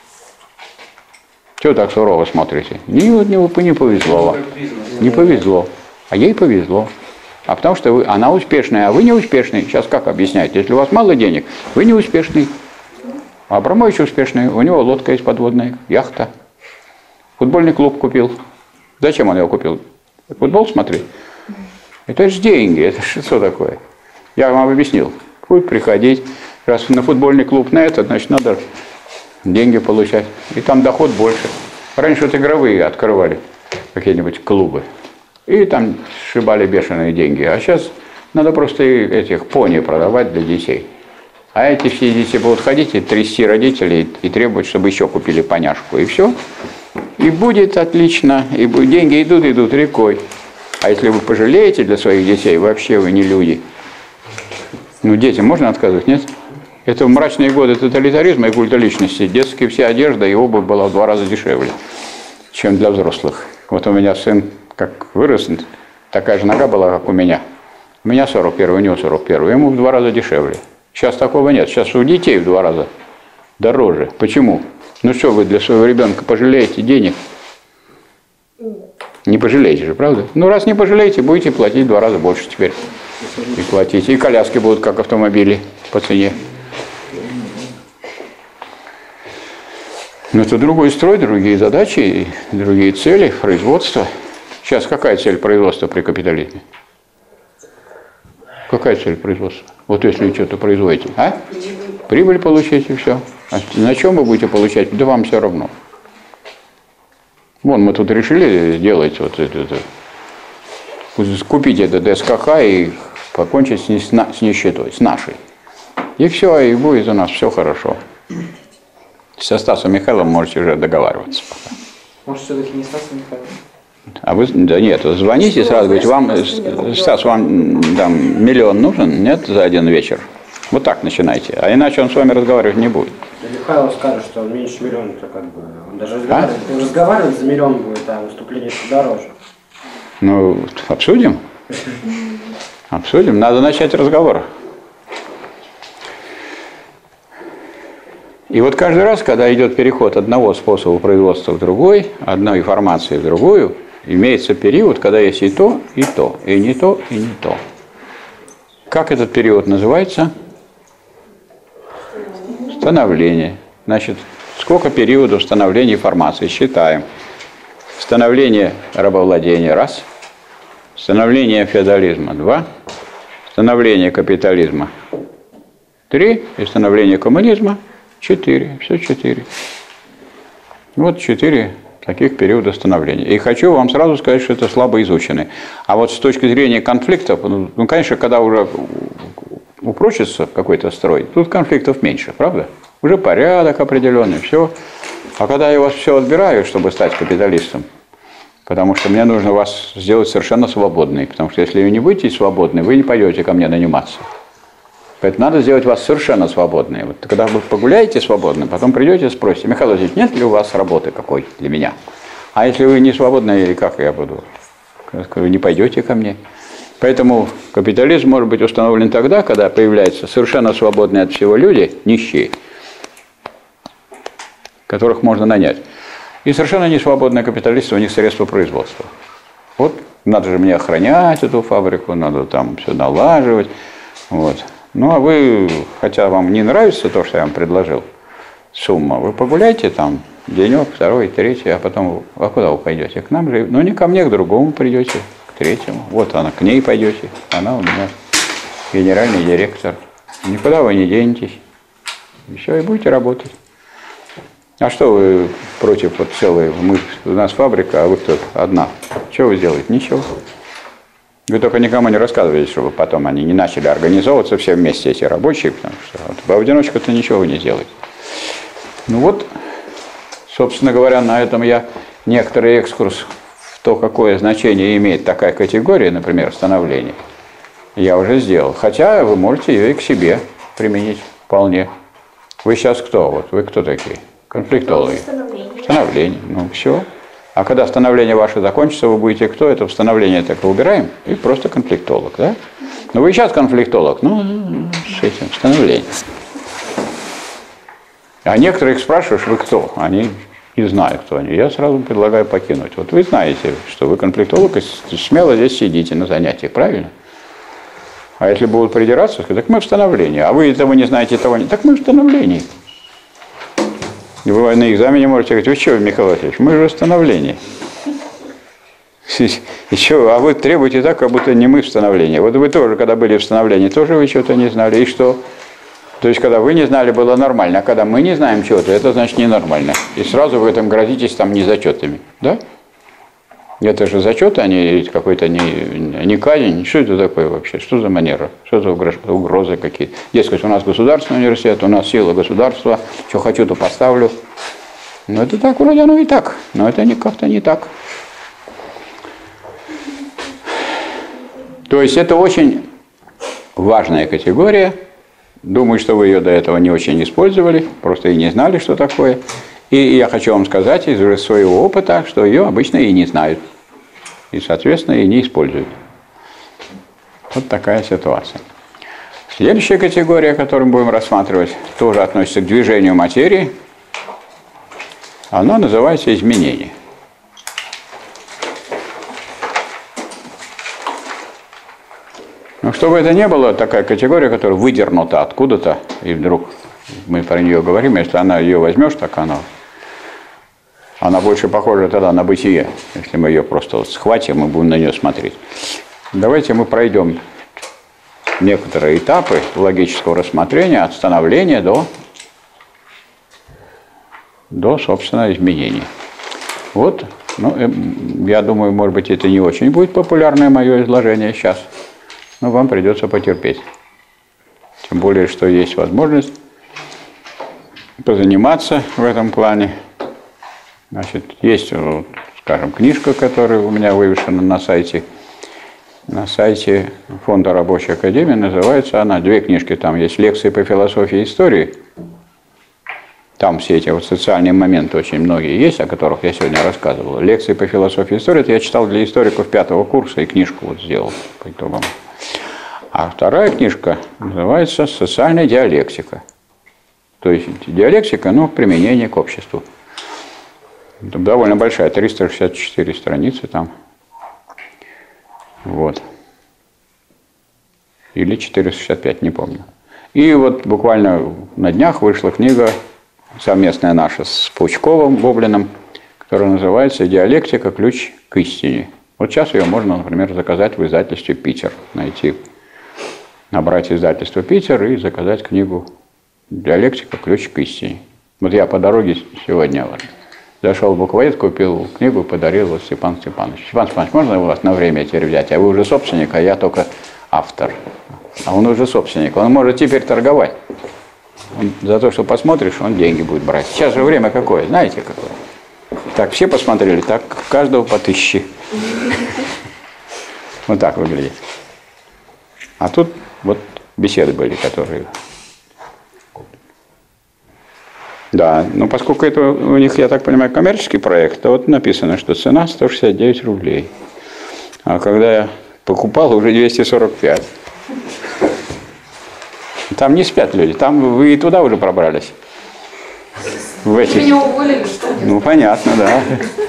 Speaker 1: Чего так сурово смотрите? Не, не, не повезло вам. Не повезло. А ей повезло. А потому что вы, она успешная, а вы не успешный. Сейчас как объяснять? Если у вас мало денег, вы не успешный. А Абрамович успешный. У него лодка есть подводная, яхта. Футбольный клуб купил. Зачем он его купил? Футбол смотреть? Это же деньги. Это что такое? Я вам объяснил. Будет приходить. Раз на футбольный клуб на это, значит, надо деньги получать. И там доход больше. Раньше вот игровые открывали какие-нибудь клубы. И там сшибали бешеные деньги. А сейчас надо просто этих пони продавать для детей. А эти все дети будут ходить и трясти родителей и требовать, чтобы еще купили поняшку. И все. И будет отлично. И деньги идут, идут рекой. А если вы пожалеете для своих детей, вообще вы не люди. Ну, детям можно отказывать, нет? Это в мрачные годы тоталитаризма и культа личности. Детские вся одежда и обувь была в два раза дешевле, чем для взрослых. Вот у меня сын как вырос, такая же нога была, как у меня. У меня сорок первый, у него сорок первый. Ему в два раза дешевле. Сейчас такого нет. Сейчас у детей в два раза дороже. Почему? Ну что, вы для своего ребенка пожалеете денег? Не пожалеете же, правда? Ну, раз не пожалеете, будете платить в два раза больше теперь. И платить. И коляски будут, как автомобили, по цене. Но это другой строй, другие задачи, другие цели, производства. Сейчас какая цель производства при капитализме? Какая цель производства? Вот если вы что-то производите, а? Прибыль получаете, все. А на чем вы будете получать? Да вам все равно. Вон мы тут решили сделать вот это, это купить этот СКХ и покончить с, не, с нищетой, с нашей. И все, и будет у нас все хорошо. Со Стасом Михайловым можете уже договариваться.
Speaker 2: Может, все-таки не Стасом Михайловым?
Speaker 1: А вы, да нет, звоните сразу, говорите, вам, Стас, вам там, миллион нужен, нет, за один вечер? Вот так начинайте, а иначе он с вами разговаривать не будет.
Speaker 2: Да Михайлов скажет, что он меньше миллиона, то как бы, он даже разговаривает, а? Он разговаривает за миллион будет, а выступление дороже.
Speaker 1: Ну, обсудим? Обсудим, надо начать разговор. И вот каждый раз, когда идет переход одного способа производства в другой, одной информации в другую, имеется период, когда есть и то, и то, и не то, и не то. Как этот период называется? Становление. Значит, сколько периодов становления информации? Считаем. Становление рабовладения – раз. Становление феодализма – два. Становление капитализма – три. И становление коммунизма – четыре. Все четыре. Вот четыре таких периода становления. И хочу вам сразу сказать, что это слабо изучены. А вот с точки зрения конфликтов, ну, конечно, когда уже упрочится какой-то строй, тут конфликтов меньше, правда? Уже порядок определенный, все. А когда я у вас все отбираю, чтобы стать капиталистом, потому что мне нужно вас сделать совершенно свободной, потому что если вы не будете свободны, вы не пойдете ко мне наниматься. Поэтому надо сделать вас совершенно свободной. Вот когда вы погуляете свободно, потом придете и спросите: Михаил Владимирович, нет ли у вас работы какой для меня? А если вы не свободны, как я буду? Вы не пойдете ко мне. Поэтому капитализм может быть установлен тогда, когда появляются совершенно свободные от всего люди, нищие, которых можно нанять. И совершенно несвободное капиталистство, у них средства производства. Вот надо же мне охранять эту фабрику, надо там все налаживать. Вот. Ну, а вы, хотя вам не нравится то, что я вам предложил, сумма, вы погуляйте там денек, второй, третий, а потом, а куда вы пойдете? К нам же, ну, не ко мне, к другому придете, к третьему. Вот она, к ней пойдете, она у меня генеральный директор. Никуда вы не денетесь. И все, и будете работать. А что вы против вот целой, мы, у нас фабрика, а вы кто одна? Что вы сделаете? Ничего. Вы только никому не рассказываете, чтобы потом они не начали организовываться все вместе, эти рабочие, потому что вот, в одиночку-то ничего вы не сделаете. Ну вот, собственно говоря, на этом я некоторый экскурс в что какое значение имеет такая категория, например, становление, я уже сделал. Хотя вы можете ее и к себе применить вполне. Вы сейчас кто? Вот вы кто такие? Конфликтологи.
Speaker 3: Становление.
Speaker 1: Становление. Ну, все. А когда становление ваше закончится, вы будете кто? Это становление так убираем и просто конфликтолог, да? Ну, вы сейчас конфликтолог, ну, с этим становлением. А некоторых спрашиваешь, вы кто? Они не знают, кто они. Я сразу предлагаю покинуть. Вот вы знаете, что вы конфликтолог, и смело здесь сидите на занятиях, правильно? А если будут придираться, сказать, так мы в становлении. А вы этого не знаете, этого не. Так мы в становлении. И вы на экзамене можете говорить, вы что, Михаил Васильевич, мы же в становлении. И что, а вы требуете так, как будто не мы в становлении. Вот вы тоже, когда были в становлении, тоже вы что-то не знали. И что? То есть, когда вы не знали, было нормально. А когда мы не знаем чего-то, это значит ненормально. И сразу вы этом грозитесь там незачетами. Да? Это же зачеты, а не какой-то не, не казнь. Что это такое вообще? Что за манера? Что за угрозы какие-то? Дескать, у нас государственный университет, у нас сила государства, что хочу, то поставлю. Ну, это так, вроде оно и так. Но это как-то не так. То есть, это очень важная категория. Думаю, что вы ее до этого не очень использовали, просто и не знали, что такое. И я хочу вам сказать из своего опыта, что ее обычно и не знают. И, соответственно, и не используют. Вот такая ситуация. Следующая категория, которую мы будем рассматривать, тоже относится к движению материи. Она называется изменение. Но чтобы это не было такая категория, которая выдернута откуда-то, и вдруг мы про нее говорим, если она ее возьмешь, так она, она больше похожа тогда на бытие. Если мы ее просто вот схватим и будем на нее смотреть. Давайте мы пройдем некоторые этапы логического рассмотрения от становления до, до собственно, изменения. Вот, ну, я думаю, может быть, это не очень будет популярное мое изложение сейчас. Но вам придется потерпеть. Тем более, что есть возможность позаниматься в этом плане. Значит, есть, скажем, книжка, которая у меня вывешена на сайте. На сайте Фонда Рабочей Академии. Называется она, две книжки там есть. Лекции по философии и истории. Там все эти вот социальные моменты очень многие есть, о которых я сегодня рассказывал. Лекции по философии и истории, это я читал для историков пятого курса и книжку вот сделал по итогам. А вторая книжка называется «Социальная диалектика». То есть диалектика, но применение к обществу. Это довольно большая, триста шестьдесят четыре страницы там. Вот. Или четыреста шестьдесят пять, не помню. И вот буквально на днях вышла книга совместная наша с Паучковым, Гоблиным, которая называется «Диалектика. Ключ к истине». Вот сейчас ее можно, например, заказать в издательстве «Питер». Найти, набрать издательство «Питер» и заказать книгу «Диалектика. Ключ к истине». Вот я по дороге сегодня вот зашел в буквоед, купил книгу, подарил вот Степану Степановичу. Степан Степанович, можно у вас на время теперь взять? А вы уже собственник, а я только автор. А он уже собственник, он может теперь торговать. Он, за то, что посмотришь, он деньги будет брать. Сейчас же время какое, знаете какое? Так, все посмотрели, так каждого по тысяче. Вот так выглядит. А тут вот беседы были, которые... Да, но поскольку это у них, я так понимаю, коммерческий проект, то вот написано, что цена сто шестьдесят девять рублей. А когда я покупал, уже двести сорок пять. Там не спят люди, там вы и туда уже пробрались. В эти...
Speaker 4: Меня уволили, что ли?
Speaker 1: Ну, понятно, да.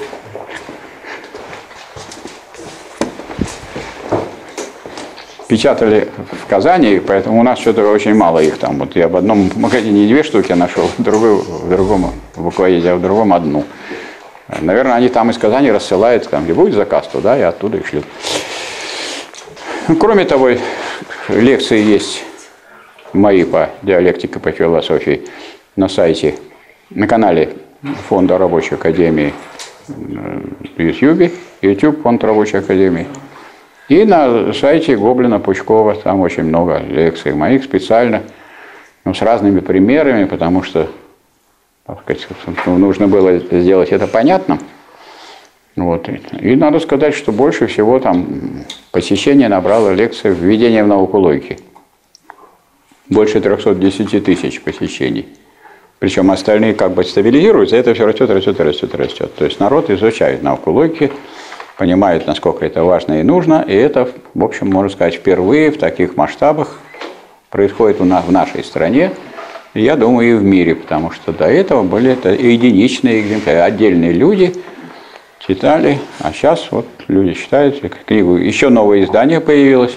Speaker 1: Печатали в Казани, поэтому у нас что-то очень мало их там. Вот я в одном магазине две штуки нашел, в, другой, в другом в буквоеде, а в другом одну. Наверное, они там из Казани рассылают, там, где будет заказ, туда и оттуда их шлют. Кроме того, лекции есть мои по диалектике, по философии на сайте, на канале Фонда Рабочей Академии в YouTube, YouTube Фонд Рабочей Академии. И на сайте Гоблина Паучкова, там очень много лекций моих специально, ну, с разными примерами, потому что, так сказать, нужно было сделать это понятно. Вот. И надо сказать, что больше всего там посещения набрала лекция «Введение в науку логики». Больше трехсот десяти тысяч посещений. Причем остальные как бы стабилизируются, это все растет, растет, растет, растет. То есть народ изучает науку логики, понимает, насколько это важно и нужно, и это, в общем, можно сказать, впервые в таких масштабах происходит у нас в нашей стране, и я думаю, и в мире, потому что до этого были это единичные экземпляры, отдельные люди читали, а сейчас вот люди читают книгу. Еще новое издание появилось.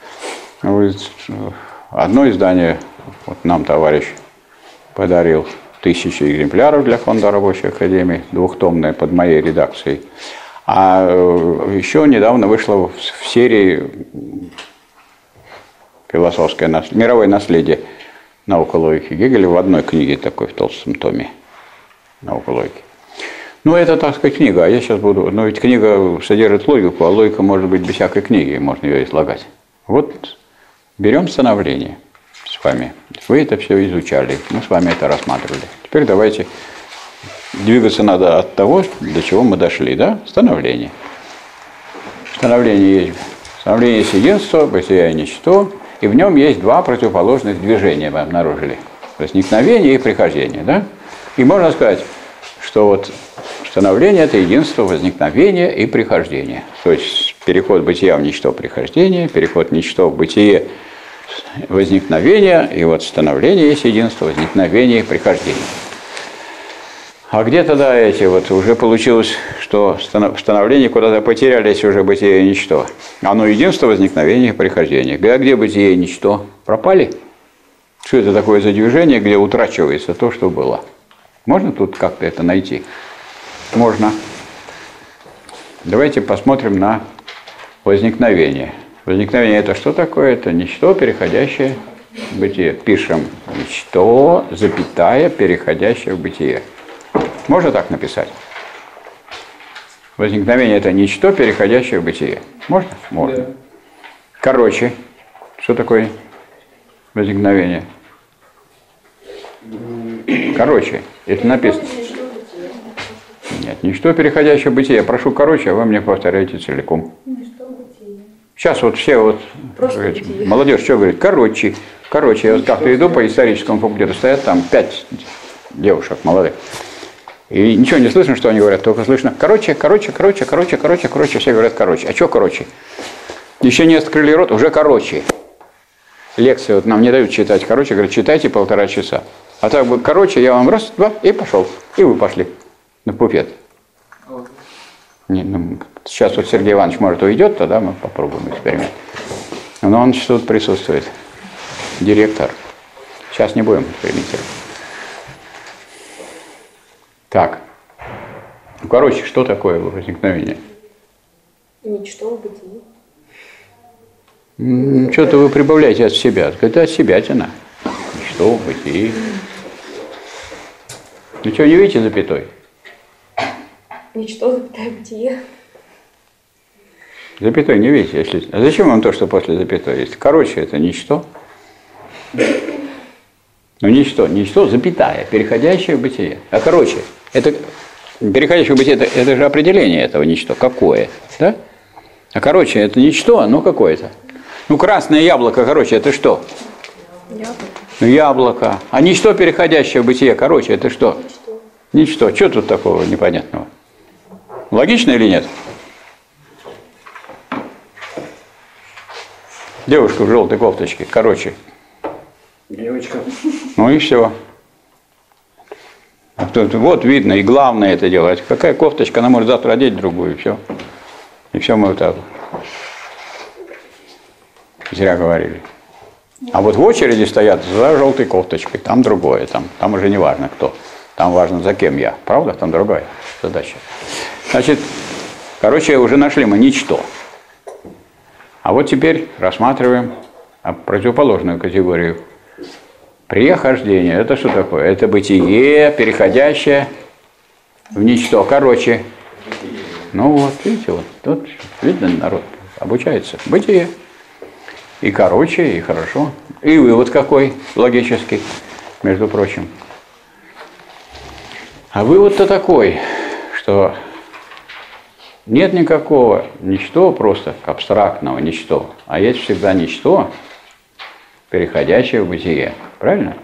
Speaker 1: Одно издание вот нам товарищ подарил тысячи экземпляров для Фонда Рабочей Академии, двухтомное под моей редакцией. А еще недавно вышло в серии «Философское наследие», «Мировое наследие наука логики» Гегеля в одной книге такой, в толстом томе «Наука логики». Ну, это, так сказать, книга, а я сейчас буду... Но ведь книга содержит логику, а логика может быть без всякой книги, можно ее излагать. Вот берем становление с вами. Вы это все изучали, мы с вами это рассматривали. Теперь давайте... Двигаться надо от того, до чего мы дошли, да? Становление. Становление есть, становление есть единство, бытие и ничто, и в нем есть два противоположных движения, мы обнаружили. Возникновение и прихождение, да? И можно сказать, что вот становление – это единство, возникновение и прихождение. То есть переход бытия в ничто, прихождение, переход ничто в бытие, возникновение, и вот становление есть единство, возникновение и прихождение. А где тогда эти вот, уже получилось, что в становлении куда-то потерялись уже бытие и ничто. Оно единство, возникновение и прихождение. А где бытие и ничто? Пропали? Что это такое за движение, где утрачивается то, что было? Можно тут как-то это найти? Можно. Давайте посмотрим на возникновение. Возникновение это что такое? Это ничто, переходящее в бытие. Пишем ничто, запятая, переходящее в бытие. Можно так написать? Возникновение – это ничто, переходящее в бытие. Можно? Можно. Да. Короче, что такое возникновение? Короче, это написано. Нет, ничто, переходящее в бытие. Я прошу короче, а вы мне повторяете целиком. Сейчас вот все вот, говорит, молодежь что говорит? Короче, короче. Я вот как-то иду по историческому факультету, стоят там пять девушек молодых. И ничего не слышно, что они говорят, только слышно короче, короче, короче, короче, короче, короче, все говорят короче. А что короче? Еще не открыли рот, уже короче. Лекции вот нам не дают читать короче, говорят, читайте полтора часа. А так бы короче, я вам раз, два, и пошел. И вы пошли на пупет. Не, ну, сейчас вот Сергей Иванович, может, уйдет, тогда мы попробуем эксперимент. Но он тут присутствует. Директор. Сейчас не будем экспериментировать. Так, ну, короче, что такое возникновение?
Speaker 4: Ничто в бытии.
Speaker 1: М-м, что-то вы прибавляете от себя. Это от себя тяна. Ничто в бытии. Ну что, не видите запятой?
Speaker 4: Ничто, запятая, бытие.
Speaker 1: Запятой не видите? Если... А зачем вам то, что после запятой есть? Короче, это ничто. Ну ничто, ничто, запятая, переходящее в бытие. А короче, это переходящее в бытие, это, это же определение этого ничто. Какое? Да? А короче, это ничто, оно какое-то. Ну красное яблоко, короче, это что?
Speaker 4: Яблоко.
Speaker 1: Ну яблоко. А ничто, переходящее в бытие, короче, это что? Ничто. Ничто. Что тут такого непонятного? Логично или нет? Девушка в желтой кофточке, короче.
Speaker 2: Девочка.
Speaker 1: Ну и все. Вот видно, и главное это делать. Какая кофточка, она может завтра одеть другую, и все. И все мы вот так. Зря говорили. А вот в очереди стоят за желтой кофточкой, там другое, там, там уже не важно кто. Там важно, за кем я. Правда? Там другая задача. Значит, короче, уже нашли мы ничто. А вот теперь рассматриваем противоположную категорию. Прихождение. Это что такое? Это бытие, переходящее в ничто. Короче. Ну вот, видите, вот тут видно, народ обучается. Бытие. И короче, и хорошо. И вывод какой логический, между прочим. А вывод-то такой, что нет никакого ничто, просто абстрактного ничто, а есть всегда ничто, переходящее в бытие. Правильно?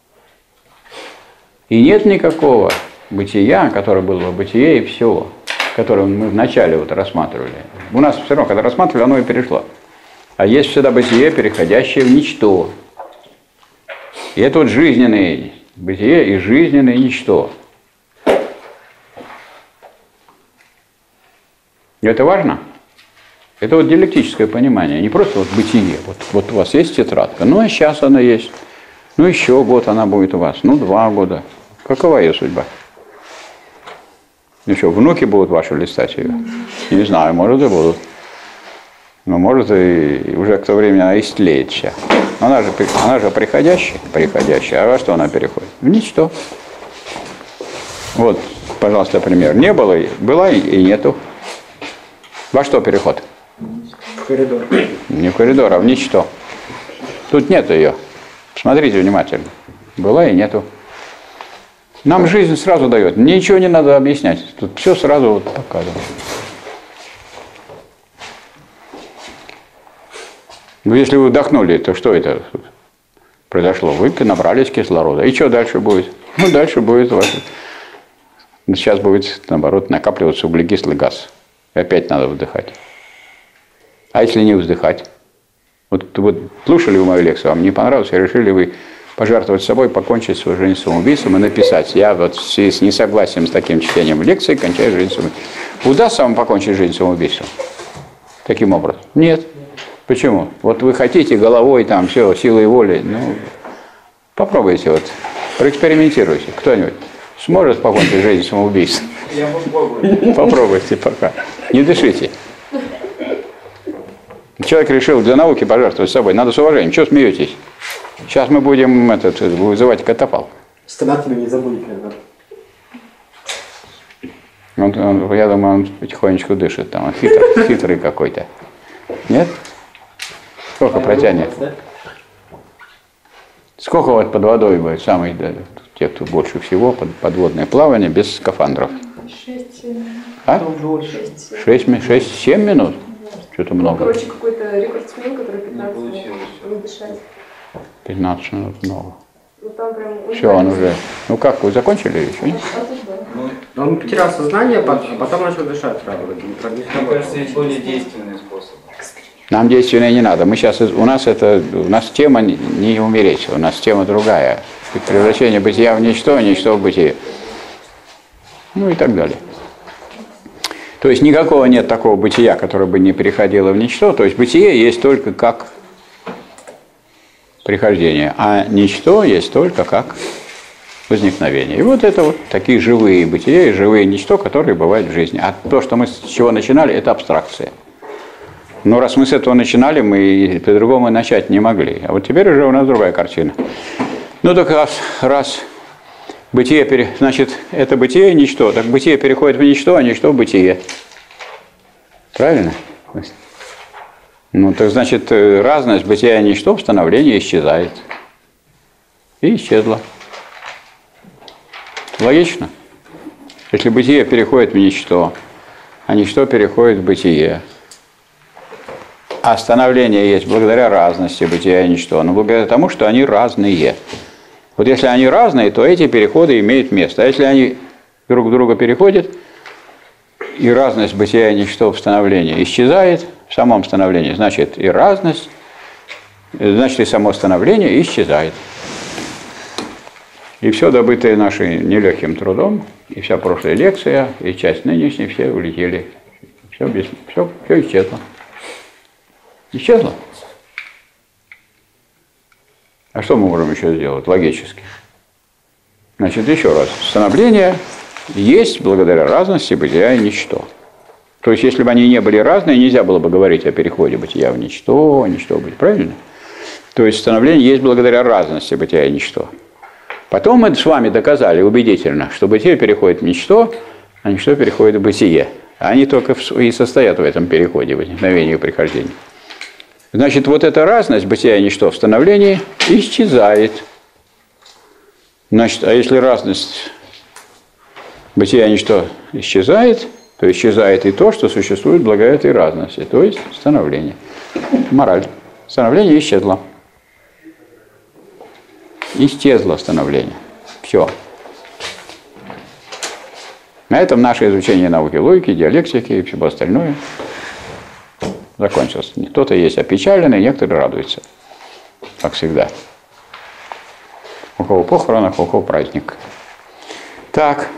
Speaker 1: И нет никакого бытия, которое было бы бытие и все, которое мы вначале вот рассматривали. У нас все равно, когда рассматривали, оно и перешло. А есть всегда бытие, переходящее в ничто. И это вот жизненное бытие и жизненное ничто. Это важно? Это вот диалектическое понимание, не просто вот бытие. Вот, вот у вас есть тетрадка, ну и сейчас она есть. Ну еще год она будет у вас, ну два года. Какова ее судьба? Ну что, внуки будут ваши листать ее? Не знаю, может и будут. Но может и уже к тому времени она истлеет вся. Она же, она же приходящая, приходящая. А во что она переходит? В ничто. Вот, пожалуйста, пример. Не было, была и нету. Во что переход?
Speaker 2: В коридор.
Speaker 1: Не в коридор, а в ничто. Тут нет ее. Смотрите внимательно. Была и нету. Нам жизнь сразу дает. Ничего не надо объяснять. Тут все сразу вот показывает. Ну, если вы вдохнули, то что это произошло? Вы набрались кислорода. И что дальше будет? Ну, дальше будет ваше... Сейчас будет, наоборот, накапливаться углекислый газ. И опять надо вдыхать. А если не вздыхать? Вот, вот слушали вы мою лекцию, вам не понравилось, и решили вы пожертвовать собой, покончить свою жизнь самоубийством и написать: я вот в связи с несогласием с таким чтением лекции кончаю жизнь самоубийством. Удастся вам покончить жизнь самоубийством? Таким образом? Нет. Почему? Вот вы хотите головой, там, все, силой воли, ну, попробуйте, вот, проэкспериментируйте. Кто-нибудь сможет покончить жизнь самоубийством?
Speaker 5: Я попробую.
Speaker 1: Попробуйте пока. Не дышите. Человек решил для науки пожертвовать собой. Надо с уважением. Чего смеетесь? Сейчас мы будем этот, вызывать катафалк.
Speaker 2: Стонатели не забудете.
Speaker 1: Он, он, я думаю, он потихонечку дышит. Там, он хитрый, хитрый какой-то. Нет? Сколько протянет? Сколько вот под водой будет? Самый, да, те, кто больше всего, под, подводное плавание без скафандров.
Speaker 3: шесть-семь.
Speaker 1: А? шесть-семь минут? Что-то
Speaker 3: Ну,
Speaker 1: много.
Speaker 3: короче, какой-то рекорд сменил, который пятнадцать минут не дышать.
Speaker 1: пятнадцать минут много.
Speaker 3: Ну, там прям
Speaker 1: Все, он уже... Ну как, вы закончили или еще? Нет?
Speaker 3: А тут да.
Speaker 2: Он потерял сознание, а потом начал дышать сразу.
Speaker 5: Мне кажется, есть более действенный способ.
Speaker 1: Нам действенное не надо. Мы сейчас... У нас это... У нас тема не, не умереть. У нас тема другая. Превращение бытия в ничто, ничто в бытие. Ну и так далее. То есть никакого нет такого бытия, которое бы не переходило в ничто. То есть бытие есть только как прихождение, а ничто есть только как возникновение. И вот это вот такие живые бытия и живые ничто, которые бывают в жизни. А то, что мы с чего начинали, это абстракция. Но раз мы с этого начинали, мы по-другому начать не могли. А вот теперь уже у нас другая картина. Ну так раз, раз бытие, пере... значит, это бытие и ничто. Так бытие переходит в ничто, а ничто в бытие. Правильно? Ну, так значит, разность бытия и ничто в становлении исчезает. И исчезла. Логично? Если бытие переходит в ничто, а ничто переходит в бытие, а становление есть благодаря разности бытия и ничто, но благодаря тому, что они разные. Вот если они разные, то эти переходы имеют место. А если они друг к другу переходят, и разность бытия и ничто в становлении исчезает, в самом становлении, значит и разность, значит и само становление исчезает. И все добытое нашим нелегким трудом, и вся прошлая лекция, и часть нынешней, все улетели. Все, без, все, все исчезло. Исчезло. А что мы можем еще сделать логически? Значит, еще раз. Становление есть благодаря разности бытия и ничто. То есть, если бы они не были разные, нельзя было бы говорить о переходе бытия в ничто, ничто быть, правильно? То есть, становление есть благодаря разности бытия и ничто. Потом мы с вами доказали убедительно, что бытие переходит в ничто, а ничто переходит в бытие. Они только и состоят в этом переходе, в возникновении и прихождении. Значит, вот эта разность бытия и ничто в становлении исчезает. Значит, а если разность бытия и ничто исчезает, то исчезает и то, что существует благодаря этой разности, то есть становление. Мораль. Становление исчезло. Исчезло становление. Все. На этом наше изучение науки логики, диалектики и всего остальное закончилось. Кто-то есть опечаленный, некоторые радуются. Как всегда. У кого похорон, у кого праздник. Так.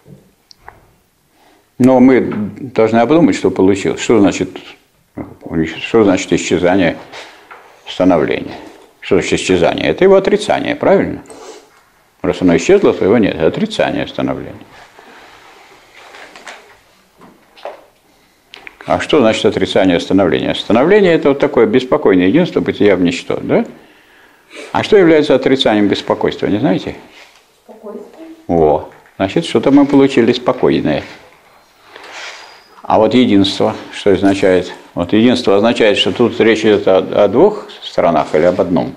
Speaker 1: Но мы должны обдумать, что получилось. Что значит, что значит исчезание становления? Что значит исчезание? Это его отрицание, правильно? Раз оно исчезло, то его нет. Это отрицание становления. А что значит отрицание становления? Становление – это вот такое беспокойное единство, бытия в ничто, да? А что является отрицанием беспокойства, не знаете?
Speaker 3: Спокойствие.
Speaker 1: О, значит, что-то мы получили спокойное. А вот единство, что означает? Вот единство означает, что тут речь идет о, о двух сторонах или об одном?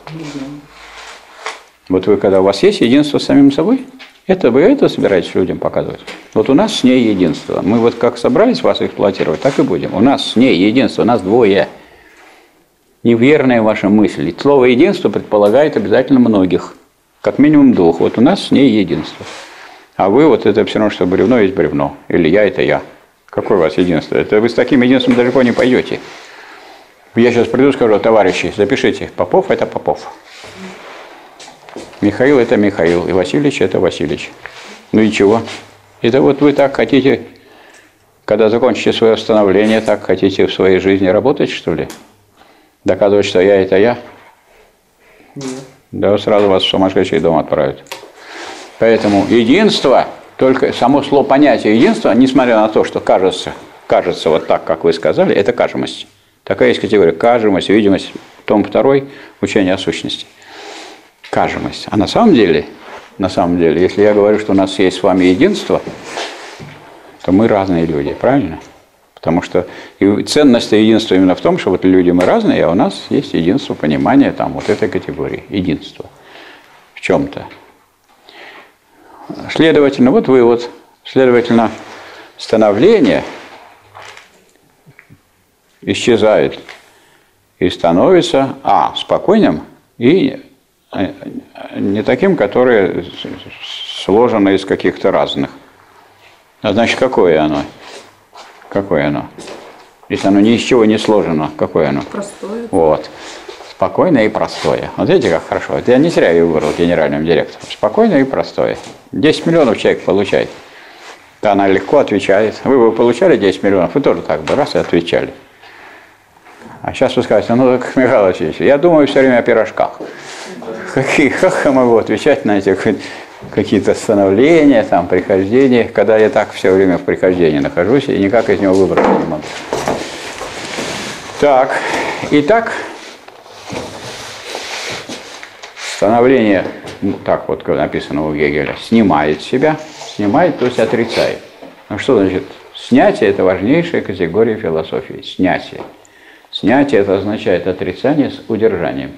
Speaker 1: Вот вы, когда у вас есть единство с самим собой, это вы это собираетесь людям показывать? Вот у нас с ней единство. Мы вот как собрались вас эксплуатировать, так и будем. У нас с ней единство, у нас двое. Неверная ваша мысль. Слово единство предполагает обязательно многих. Как минимум двух. Вот у нас с ней единство. А вы вот это все равно, что бревно есть бревно. Или я это я. Какое у вас единство? Это вы с таким единством далеко не пойдете. Я сейчас приду и скажу: товарищи, запишите, Попов это Попов. Михаил это Михаил. И Васильевич это Васильевич. Ну и чего? Это вот вы так хотите, когда закончите свое становление, так хотите в своей жизни работать, что ли? Доказывать, что я это я? Нет. Да сразу вас в сумасшедший дом отправят. Поэтому единство, только само слово понятие единства, несмотря на то, что кажется, кажется вот так, как вы сказали, это кажемость. Такая есть категория. Кажемость, видимость, том второй, учение о сущности. Кажемость. А на самом деле, на самом деле, если я говорю, что у нас есть с вами единство, то мы разные люди, правильно? Потому что и ценность единства именно в том, что вот люди мы разные, а у нас есть единство, понимание там вот этой категории. Единство. В чем-то. Следовательно, вот вывод. Следовательно, становление исчезает и становится, а, спокойным, и не таким, которое сложено из каких-то разных. А значит, какое оно? Какое оно? Если оно ни из чего не сложено, какое оно?
Speaker 4: Простое.
Speaker 1: Вот. Спокойное и простое. Вот видите, как хорошо. Это я не зря ее выбрал генеральным директором. Спокойное и простое. десять миллионов человек получает. Да, она легко отвечает. Вы бы получали десять миллионов, вы тоже так бы раз и отвечали. А сейчас вы скажете: ну так, Михаил Васильевич, я думаю все время о пирожках. Какие, как я могу отвечать на эти какие-то становления, там, прихождения, когда я так все время в прихождении нахожусь и никак из него выбраться не могу. Так, итак, становление, так вот написано у Гегеля, снимает себя, снимает, то есть отрицает. Ну что значит? Снятие – это важнейшая категория философии. Снятие. Снятие – это означает отрицание с удержанием.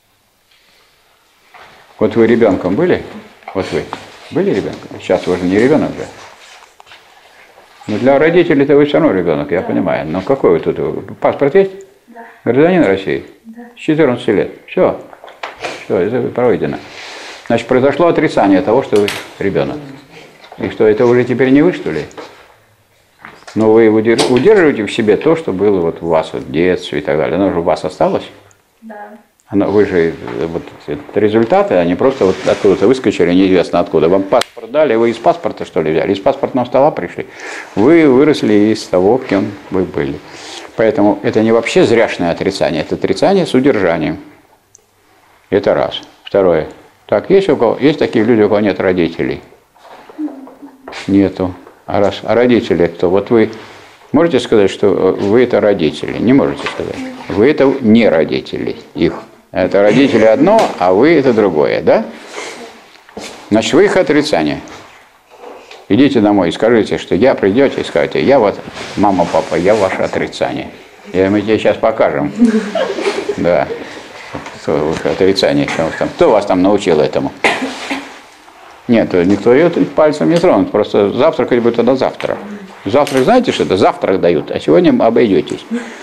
Speaker 1: Вот вы ребенком были? Вот вы были ребенком? Сейчас вы же не ребенок же. Но для родителей-то вы все равно ребенок, я да. понимаю. Но какой вы тут? Паспорт есть? Да. Гражданин России? Да. С четырнадцати лет. Все. Все, это пройдено. Значит, произошло отрицание того, что вы ребенок. И что, это уже теперь не вы, что ли? Но вы удерживаете в себе то, что было вот у вас в детстве и так далее. Оно же у вас осталось? Да. Оно, вы же, вот, результаты, они просто вот откуда-то выскочили, неизвестно откуда. Вам паспорт дали, вы из паспорта, что ли, взяли? Из паспортного стола пришли. Вы выросли из того, кем вы были. Поэтому это не вообще зряшное отрицание, это отрицание с удержанием. Это раз. Второе. Так, есть, у кого, есть такие люди, у кого нет родителей? Нету. А, раз, а родители кто? Вот вы можете сказать, что вы это родители? Не можете сказать. Вы это не родители их. Это родители одно, а вы это другое, да? Значит, вы их отрицание. Идите домой и скажите, что я, придете и скажете: я вот, мама, папа, я ваше отрицание. И мы тебе сейчас покажем. Да. Отрицание. Кто вас там научил этому? Нет, никто ее пальцем не тронет. Просто завтракать будет до завтра. Завтрак, знаете, что это? Завтрак дают, а сегодня обойдетесь.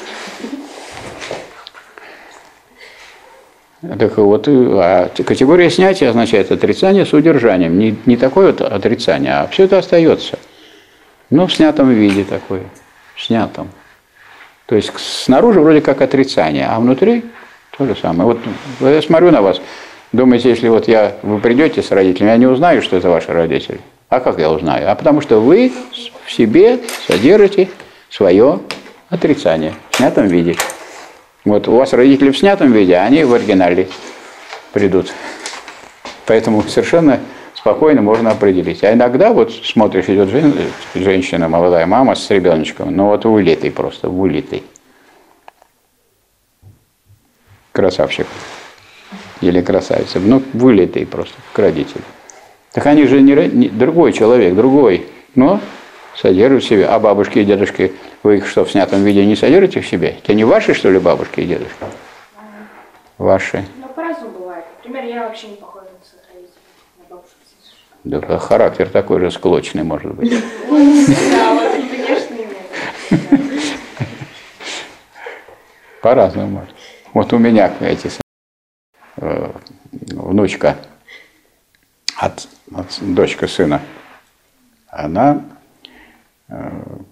Speaker 1: Так вот, а категория снятия означает отрицание с удержанием. Не, не такое вот отрицание, а все это остается. Но в снятом виде такое. В снятом. То есть снаружи вроде как отрицание, а внутри то же самое. Вот я смотрю на вас, думаете, если вот я, вы придете с родителями, я не узнаю, что это ваши родители. А как я узнаю? А потому что вы в себе содержите свое отрицание в снятом виде. Вот у вас родители в снятом виде, а они в оригинале придут. Поэтому совершенно спокойно можно определить. А иногда вот смотришь, идет женщина, молодая мама с ребеночком, но вот вылитый просто, вылитый. Красавчик. Или красавица. Ну, вылитый просто, к родителям. Так они же не, не другой человек, другой, но содержат в себе. А бабушки и дедушки, вы их что, в снятом виде не содержите в себе? Это не ваши, что ли, бабушки и дедушки? Ваши.
Speaker 3: Ну, по-разному бывает. Например, я вообще не похожа на своих родителей, на бабушку.
Speaker 1: Да, характер такой же склочный, может быть.
Speaker 3: Да, вот, конечно, нет.
Speaker 1: По-разному может. Вот у меня эти э, внучка, от, от, дочка сына, она э,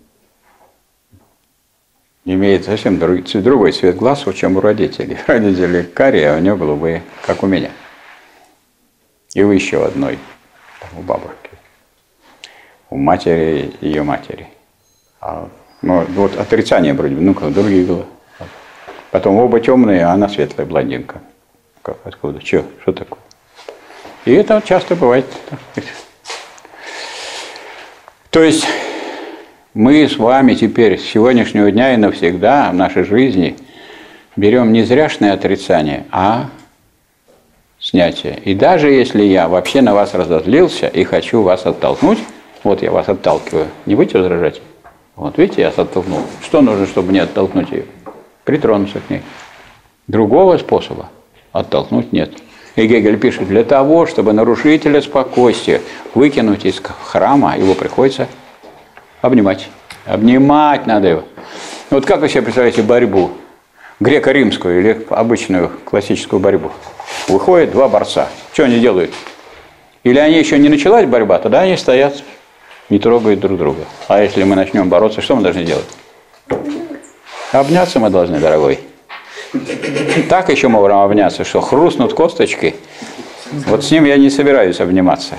Speaker 1: имеет совсем другой, другой цвет глаз, чем у родителей. Родители карие, а у нее голубые, как у меня. И вы еще одной, у бабушки, у матери и ее матери. А, ну, вот отрицание вроде бы, ну-ка, другие глаза. Потом оба темные, а она светлая блондинка. Как, откуда? Че? Что такое? И это часто бывает. То есть мы с вами теперь с сегодняшнего дня и навсегда в нашей жизни берем не зряшное отрицание, а снятие. И даже если я вообще на вас разозлился и хочу вас оттолкнуть, вот я вас отталкиваю, не будете возражать? Вот видите, я вас оттолкнул. Что нужно, чтобы не оттолкнуть ее? Притронуться к ней. Другого способа оттолкнуть нет. И Гегель пишет, для того, чтобы нарушителя спокойствия выкинуть из храма, его приходится обнимать. Обнимать надо его. Вот как вы себе представляете борьбу? Греко-римскую или обычную классическую борьбу? Выходят два борца. Что они делают? Или они еще не началась борьба, тогда они стоят, не трогают друг друга. А если мы начнем бороться, что мы должны делать? Обняться мы должны, дорогой. Так еще можем обняться, что хрустнут косточки. Вот с ним я не собираюсь обниматься.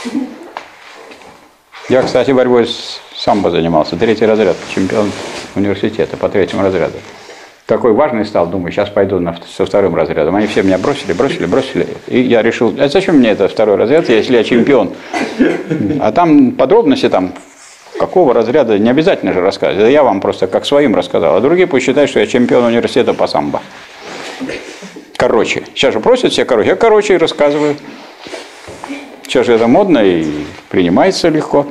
Speaker 1: Я, кстати, борьбой с самбо занимался. Третий разряд, чемпион университета по третьему разряду. Такой важный стал, думаю, сейчас пойду на, со вторым разрядом. Они все меня бросили, бросили, бросили. И я решил, а зачем мне это второй разряд, если я чемпион? А там подробности там... Какого разряда, не обязательно же рассказывать. Это я вам просто как своим рассказал. А другие пусть считают, что я чемпион университета по самбо. Короче. Сейчас же просят все короче. Я короче и рассказываю. Сейчас же это модно и принимается легко.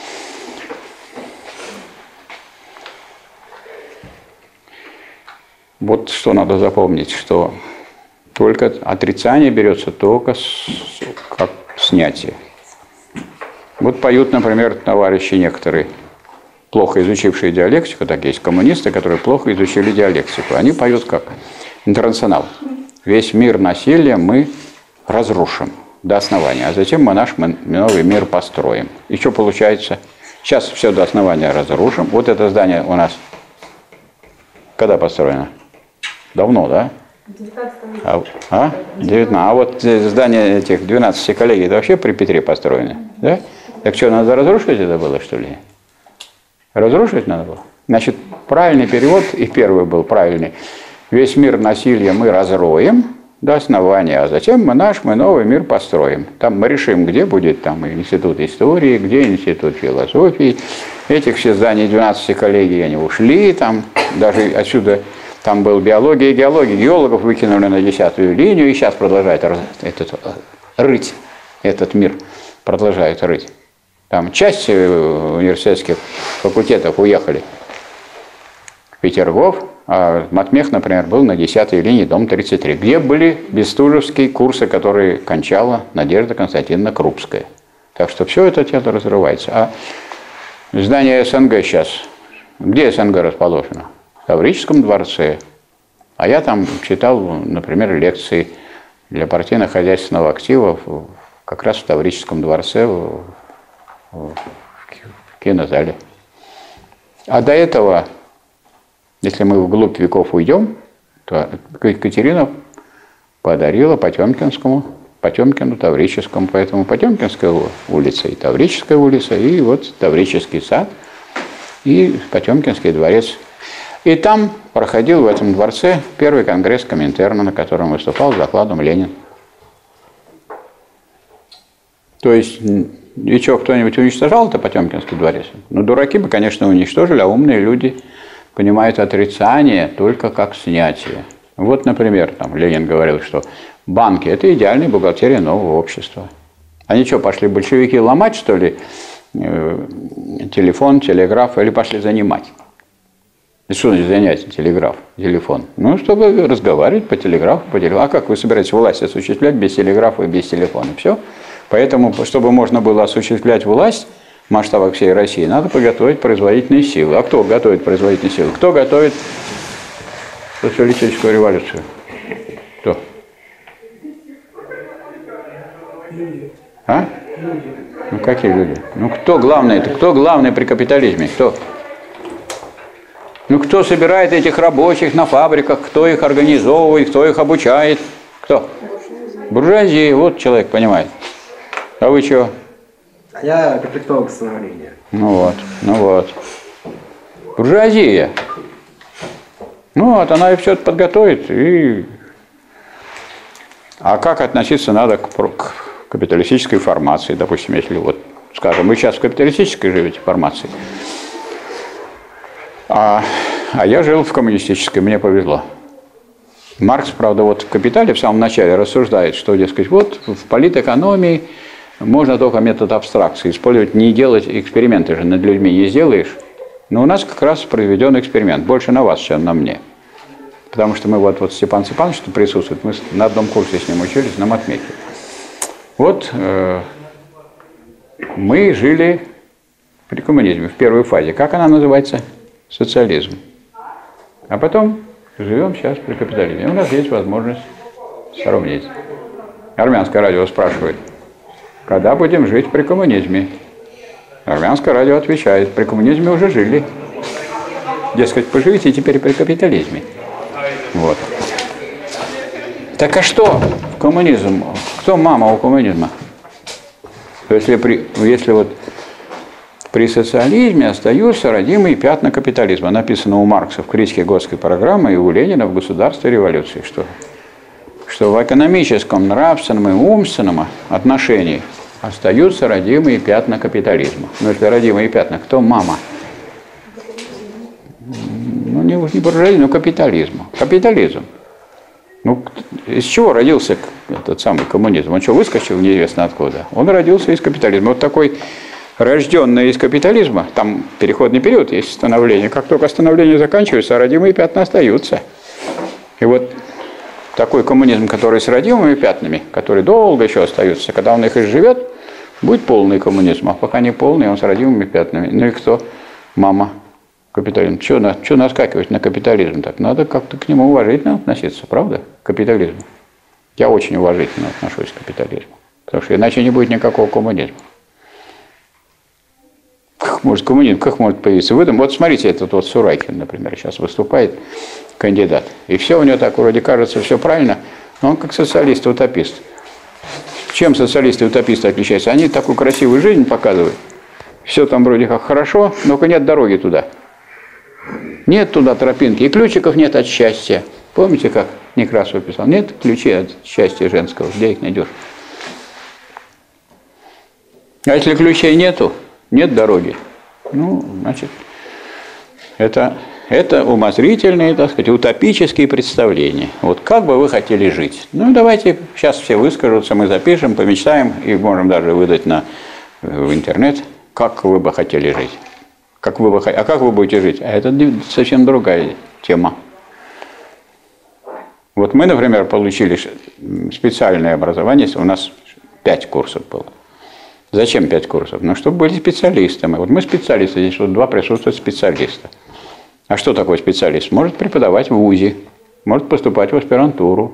Speaker 1: Вот что надо запомнить, что только отрицание берется только с, как снятие. Вот поют, например, товарищи некоторые, плохо изучившие диалектику, так есть коммунисты, которые плохо изучили диалектику. Они поют как? Интернационал. Весь мир насилия мы разрушим до основания, а затем мы наш новый мир построим. И что получается? Сейчас все до основания разрушим. Вот это здание у нас когда построено? Давно, да?
Speaker 4: В девятнадцатом веке.
Speaker 1: А, а? девятнадцатом. А вот здание этих двенадцати коллегий, это вообще при Петре построено, да? Так что, надо разрушить это было, что ли? Разрушить надо было? Значит, правильный перевод, и первый был правильный. Весь мир насилия мы разроем до основания, а затем мы наш, мы новый мир построим. Там мы решим, где будет там институт истории, где институт философии. Этих все зданий двенадцати коллегий, они ушли, там даже отсюда... Там был биология и геология. Геологов выкинули на десятую линию и сейчас продолжают этот, рыть этот мир. Продолжают рыть. Там часть университетских факультетов уехали в Петергоф, а Матмех, например, был на десятой линии, дом тридцать три, где были бестужевские курсы, которые кончала Надежда Константиновна Крупская. Так что все это тело разрывается. А Здание СНГ сейчас. Где СНГ расположено? В Таврическом дворце. А я там читал, например, лекции для партийно-хозяйственного актива как раз в Таврическом дворце, в, в кинозале. А до этого, если мы вглубь веков уйдем, то Екатерина подарила Потемкинскому, Потемкину, Таврическому, поэтому Потемкинская улица и Таврическая улица, и вот Таврический сад, и Потемкинский дворец. И там проходил в этом дворце первый конгресс Коминтерна, на котором выступал с докладом Ленин. То есть, и что, кто-нибудь уничтожал это Потемкинский дворец? Ну, дураки бы, конечно, уничтожили, а умные люди понимают отрицание только как снятие. Вот, например, там Ленин говорил, что банки – это идеальная бухгалтерия нового общества. Они что, пошли большевики ломать, что ли, телефон, телеграф, или пошли занимать? И что значит занятие, телеграф, телефон? Ну, чтобы разговаривать по телеграфу, по телефону. А как вы собираетесь власть осуществлять без телеграфа и без телефона? Все. Поэтому, чтобы можно было осуществлять власть в масштабах всей России, надо подготовить производительные силы. А кто готовит производительные силы? Кто готовит социалистическую революцию? Кто? А? Ну, какие люди? Ну, кто главный? Кто главный при капитализме? Кто? Ну, кто собирает этих рабочих на фабриках, кто их организовывает, кто их обучает? Кто? Буржуазия, вот человек понимает. А вы чего?
Speaker 2: А я конфликтолог становления.
Speaker 1: Ну вот, ну вот. Буржуазия. Ну вот, она и все это подготовит. И... А как относиться надо к, к капиталистической формации? Допустим, если вот, скажем, вы сейчас в капиталистической живете формации, а, а я жил в коммунистической, мне повезло. Маркс, правда, вот в «Капитале» в самом начале рассуждает, что, дескать, вот в политэкономии можно только метод абстракции использовать, не делать эксперименты же над людьми не сделаешь. Но у нас как раз проведен эксперимент, больше на вас, чем на мне. Потому что мы вот, вот Степан Степанович тут присутствует, мы на одном курсе с ним учились, нам отметили. Вот э, мы жили при коммунизме в первой фазе. Как она называется? Социализм. А потом живем сейчас при капитализме. У нас есть возможность сравнить. Армянское радио спрашивает, когда будем жить при коммунизме? Армянское радио отвечает, при коммунизме уже жили. Дескать, поживите теперь при капитализме. Вот. Так а что коммунизм? Кто мама у коммунизма? Если, при, если вот при социализме остаются родимые пятна капитализма. Написано у Маркса в критике Готской программы и у Ленина в «Государстве революции», что, что в экономическом, нравственном и умственном отношении остаются родимые пятна капитализма. Но если родимые пятна, кто мама? Ну, не, не буржуазия, но капитализм. Капитализм. Ну, из чего родился этот самый коммунизм? Он что, выскочил неизвестно откуда? Он родился из капитализма. Вот такой рожденный из капитализма, там переходный период есть становление. Как только становление заканчивается, родимые пятна остаются. И вот такой коммунизм, который с родимыми пятнами, который долго еще остаются, когда он их изживет, будет полный коммунизм. А пока не полный, он с родимыми пятнами. Ну и кто? Мама. Капитализм. Чего, на, чего наскакивать на капитализм? Так надо как-то к нему уважительно относиться, правда? К капитализму. Я очень уважительно отношусь к капитализму. Потому что иначе не будет никакого коммунизма. Как может коммунизм, как может появиться выдум? Вот смотрите, этот вот Сурайкин, например, сейчас выступает, кандидат. И все у него так вроде кажется, все правильно, но он как социалист-утопист. Чем социалисты и утописты отличаются? Они такую красивую жизнь показывают. Все там вроде как хорошо, но нет дороги туда. Нет туда тропинки, и ключиков нет от счастья. Помните, как Некрасов писал? Нет ключей от счастья женского, где их найдешь? А если ключей нету, нет дороги, ну, значит, это, это умозрительные, так сказать, утопические представления. Вот как бы вы хотели жить? Ну, давайте сейчас все выскажутся, мы запишем, помечтаем, и можем даже выдать на, в интернет, как вы бы хотели жить. Как вы бы, а как вы будете жить? А это совсем другая тема. Вот мы, например, получили специальное образование, у нас пять курсов было. Зачем пять курсов? Ну, чтобы были специалистами. Вот мы специалисты, здесь вот два присутствуют специалиста. А что такое специалист? Может преподавать в вузе, может поступать в аспирантуру.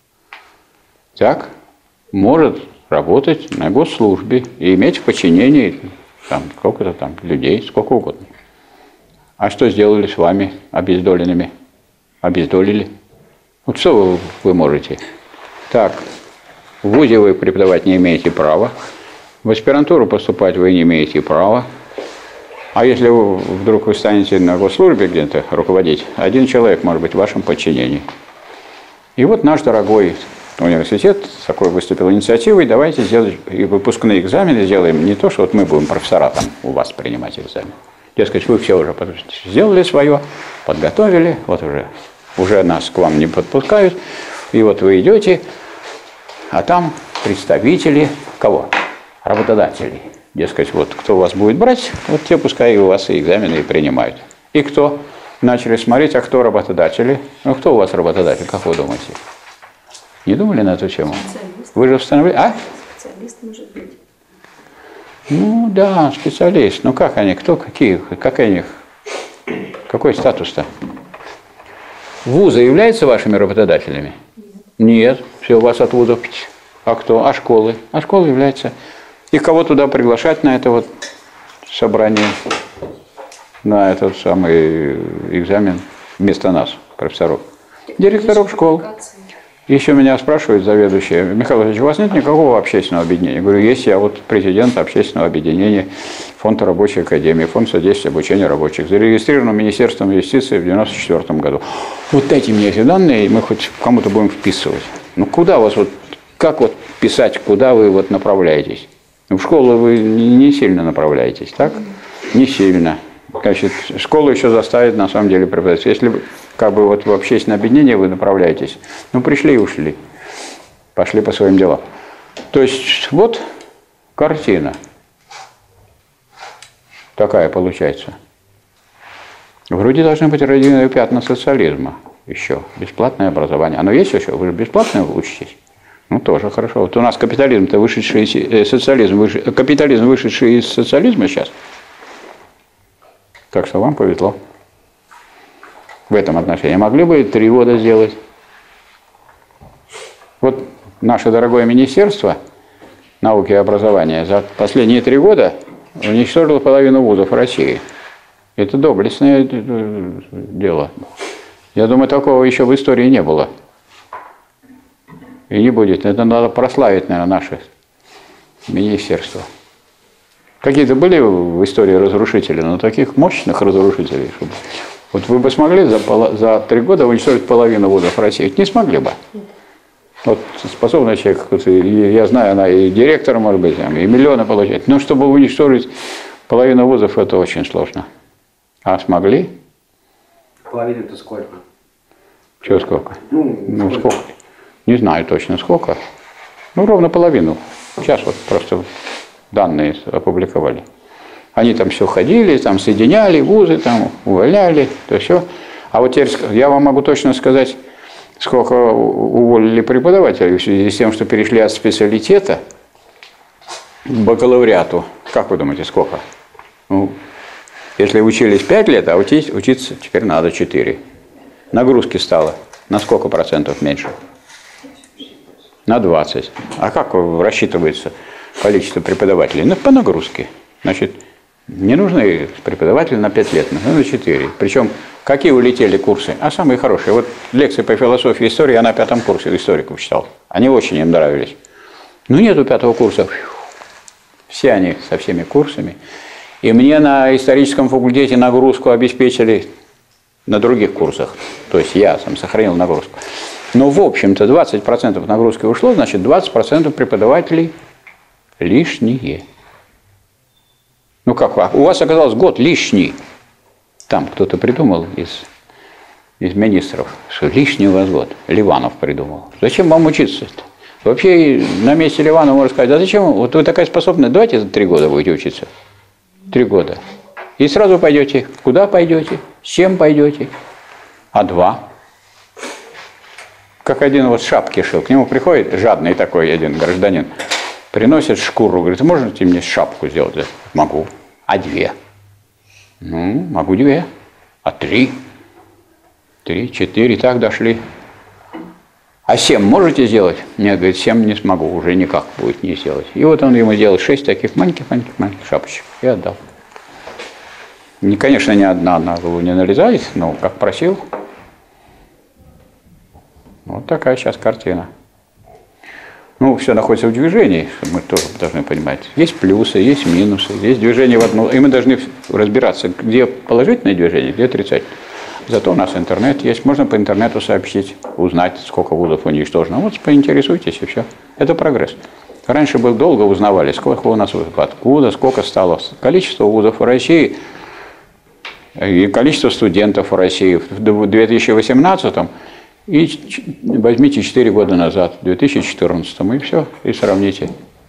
Speaker 1: Так, может работать на госслужбе и иметь в подчинении там, сколько-то там людей, сколько угодно. А что сделали с вами обездоленными? Обездолили. Вот что вы, вы можете? Так, в вузе вы преподавать не имеете права, в аспирантуру поступать вы не имеете права. А если вы, вдруг вы станете на госслужбе где-то руководить, один человек может быть в вашем подчинении. И вот наш дорогой университет с такой выступил инициативой, давайте сделать и выпускные экзамены сделаем не то, что вот мы будем профессора там у вас принимать экзамен. Дескать, вы все уже сделали свое, подготовили, вот уже, уже нас к вам не подпускают, и вот вы идете, а там представители кого? Работодателей. Дескать, вот кто вас будет брать, вот те пускай у вас и экзамены и принимают. И кто? Начали смотреть, а кто работодатели? Ну, кто у вас работодатель, как вы думаете? Не думали на эту тему?
Speaker 4: Специалист.
Speaker 1: Вы же установили... А?
Speaker 4: Специалист может быть.
Speaker 1: Ну, да, специалист. Ну, как они? Кто? Какие? Как они? Какой статус-то? Вузы являются вашими работодателями? Нет. Все, у вас от вузов. А кто? А школы? А школы являются... И кого туда приглашать на это вот собрание, на этот самый экзамен вместо нас, профессоров? Директоров школ. Еще меня спрашивают заведующие: Михаил Владимирович, у вас нет никакого общественного объединения? Я говорю, есть, я вот президент общественного объединения Фонда рабочей академии, Фонд содействия обучения рабочих, зарегистрирован Министерством юстиции в девяносто четвёртом году. Вот дайте мне эти данные, и мы хоть кому-то будем вписывать. Ну куда вас вот, как вот писать, куда вы вот направляетесь? В школу вы не сильно направляетесь, так? Не сильно. Значит, школу еще заставит на самом деле преподавать. Если как бы вот в общественное объединение вы направляетесь, ну пришли и ушли, пошли по своим делам. То есть вот картина такая получается. Вроде должны быть родильные пятна социализма еще, бесплатное образование. Оно есть еще? Вы же бесплатно учитесь? Ну, тоже хорошо. Вот у нас капитализм-то вышедший из э, социализм, выш... капитализм вышедший из социализма сейчас. Так что вам повезло. В этом отношении. Могли бы три года сделать. Вот наше дорогое Министерство науки и образования за последние три года уничтожило половину вузов России. Это доблестное дело. Я думаю, такого еще в истории не было. И не будет. Это надо прославить, наверное, наше министерство. Какие-то были в истории разрушители, но таких мощных разрушителей, чтобы... Вот вы бы смогли за, за три года уничтожить половину вузов России? Не смогли бы. Вот способный человек, я знаю, она и директор, может быть, и миллионы получает. Но чтобы уничтожить половину вузов, это очень сложно. А смогли?
Speaker 2: Половина-то сколько?
Speaker 1: Чего сколько?
Speaker 2: Ну,
Speaker 1: ну сколько? Не знаю точно сколько. Ну, ровно половину. Сейчас вот просто данные опубликовали. Они там все ходили, там соединяли вузы, там увольняли, то все. А вот теперь я вам могу точно сказать, сколько уволили преподавателей в связи с тем, что перешли от специалитета к бакалавриату. Как вы думаете, сколько? Ну, если учились пять лет, а учить, учиться теперь надо четыре. Нагрузки стало на сколько процентов меньше? На двадцать. А как рассчитывается количество преподавателей? Ну, по нагрузке. Значит, не нужны преподаватели на пять лет, нужны на четыре. Причем, какие улетели курсы? А самые хорошие. Вот лекции по философии и истории я на пятом курсе историков читал. Они очень им нравились. Ну, нету пятого курса. Все они со всеми курсами. И мне на историческом факультете нагрузку обеспечили на других курсах. То есть я сам сохранил нагрузку. Но, в общем-то, двадцать процентов нагрузки ушло, значит, двадцать процентов преподавателей лишние. Ну как, у вас оказалось год лишний. Там кто-то придумал из, из министров, что лишний у вас год. Ливанов придумал. Зачем вам учиться-то? Вообще на месте Ливанова можно сказать, а зачем? Вот вы такая способная, давайте за три года будете учиться. Три года. И сразу пойдете. Куда пойдете? С чем пойдете? А два? Как один вот шапки шил. К нему приходит жадный такой один гражданин. Приносят шкуру, говорит, можете мне шапку сделать? Да, могу. А две? Ну, могу две. А три? Три, четыре, так дошли. А семь можете сделать? Нет, говорит, семь не смогу, уже никак будет не сделать. И вот он ему сделал шесть таких маленьких-маленьких-маленьких шапочек и отдал. Не, конечно, ни одна на голову не налезает, но как просил. Вот такая сейчас картина. Ну, все находится в движении, мы тоже должны понимать. Есть плюсы, есть минусы, есть движение в одну. И мы должны разбираться, где положительное движение, где отрицательное. Зато у нас интернет есть, можно по интернету сообщить, узнать, сколько вузов уничтожено. Вот поинтересуйтесь, и все. Это прогресс. Раньше было долго узнавали, сколько у нас вузов, откуда, сколько стало. Количество вузов в России и количество студентов в России в две тысячи восемнадцатом и возьмите четыре года назад, в две тысячи четырнадцатом, и все, и сравните.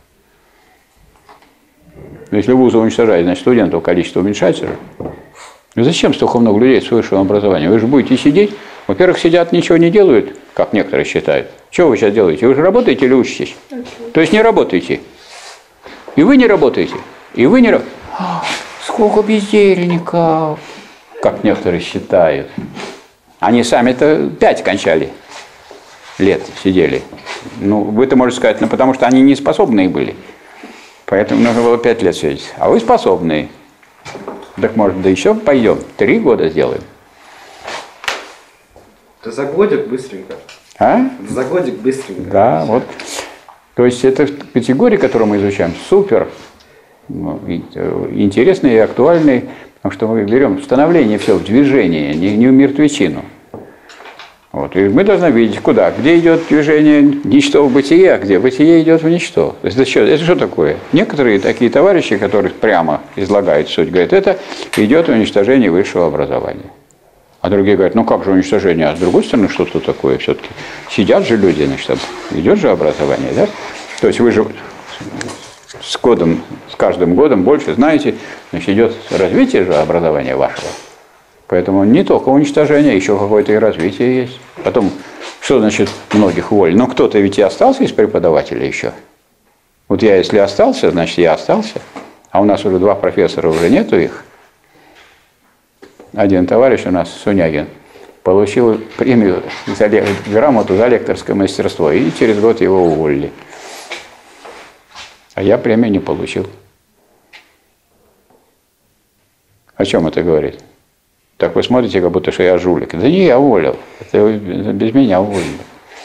Speaker 1: Если вузы уничтожают, значит студентов количество уменьшается же. Зачем столько много людей с высшим образованием? Вы же будете сидеть. Во-первых, сидят, ничего не делают, как некоторые считают. Что вы сейчас делаете? Вы же работаете или учитесь? Okay. То есть не работаете. И вы не работаете. И вы не работаете. Сколько бездельников, как некоторые считают. Они сами-то пять кончали лет, сидели. Ну, вы-то можете сказать, ну, потому что они не способные были. Поэтому нужно было пять лет сидеть. А вы способные. Так может, да еще пойдем, три года сделаем.
Speaker 6: Да за годик быстренько.
Speaker 1: А?
Speaker 6: За годик быстренько.
Speaker 1: Да, вот. То есть это категория, которую мы изучаем, супер интересные и актуальные, потому что мы берем становление все в движение, не, не в мертвечину. Вот. И мы должны видеть, куда, где идет движение ничто в бытие, а где бытие идет в ничто. То есть это, что, это что такое? Некоторые такие товарищи, которые прямо излагают суть, говорят, это идет уничтожение высшего образования. А другие говорят, ну как же уничтожение, а с другой стороны что-то такое все-таки. Сидят же люди, значит, идет же образование, да? То есть вы же с годом, с каждым годом больше знаете, значит, идет развитие же образования вашего. Поэтому не только уничтожение, еще какое-то и развитие есть. Потом, что значит многих уволили? Ну, кто-то ведь и остался из преподавателей еще. Вот я, если остался, значит, я остался. А у нас уже два профессора, уже нету их. Один товарищ у нас, Сунягин, получил премию, за, грамоту за лекторское мастерство, и через год его уволили. А я премию не получил. О чем это говорит? Так вы смотрите, как будто что я жулик. Да не, я уволил. Это без меня уволили.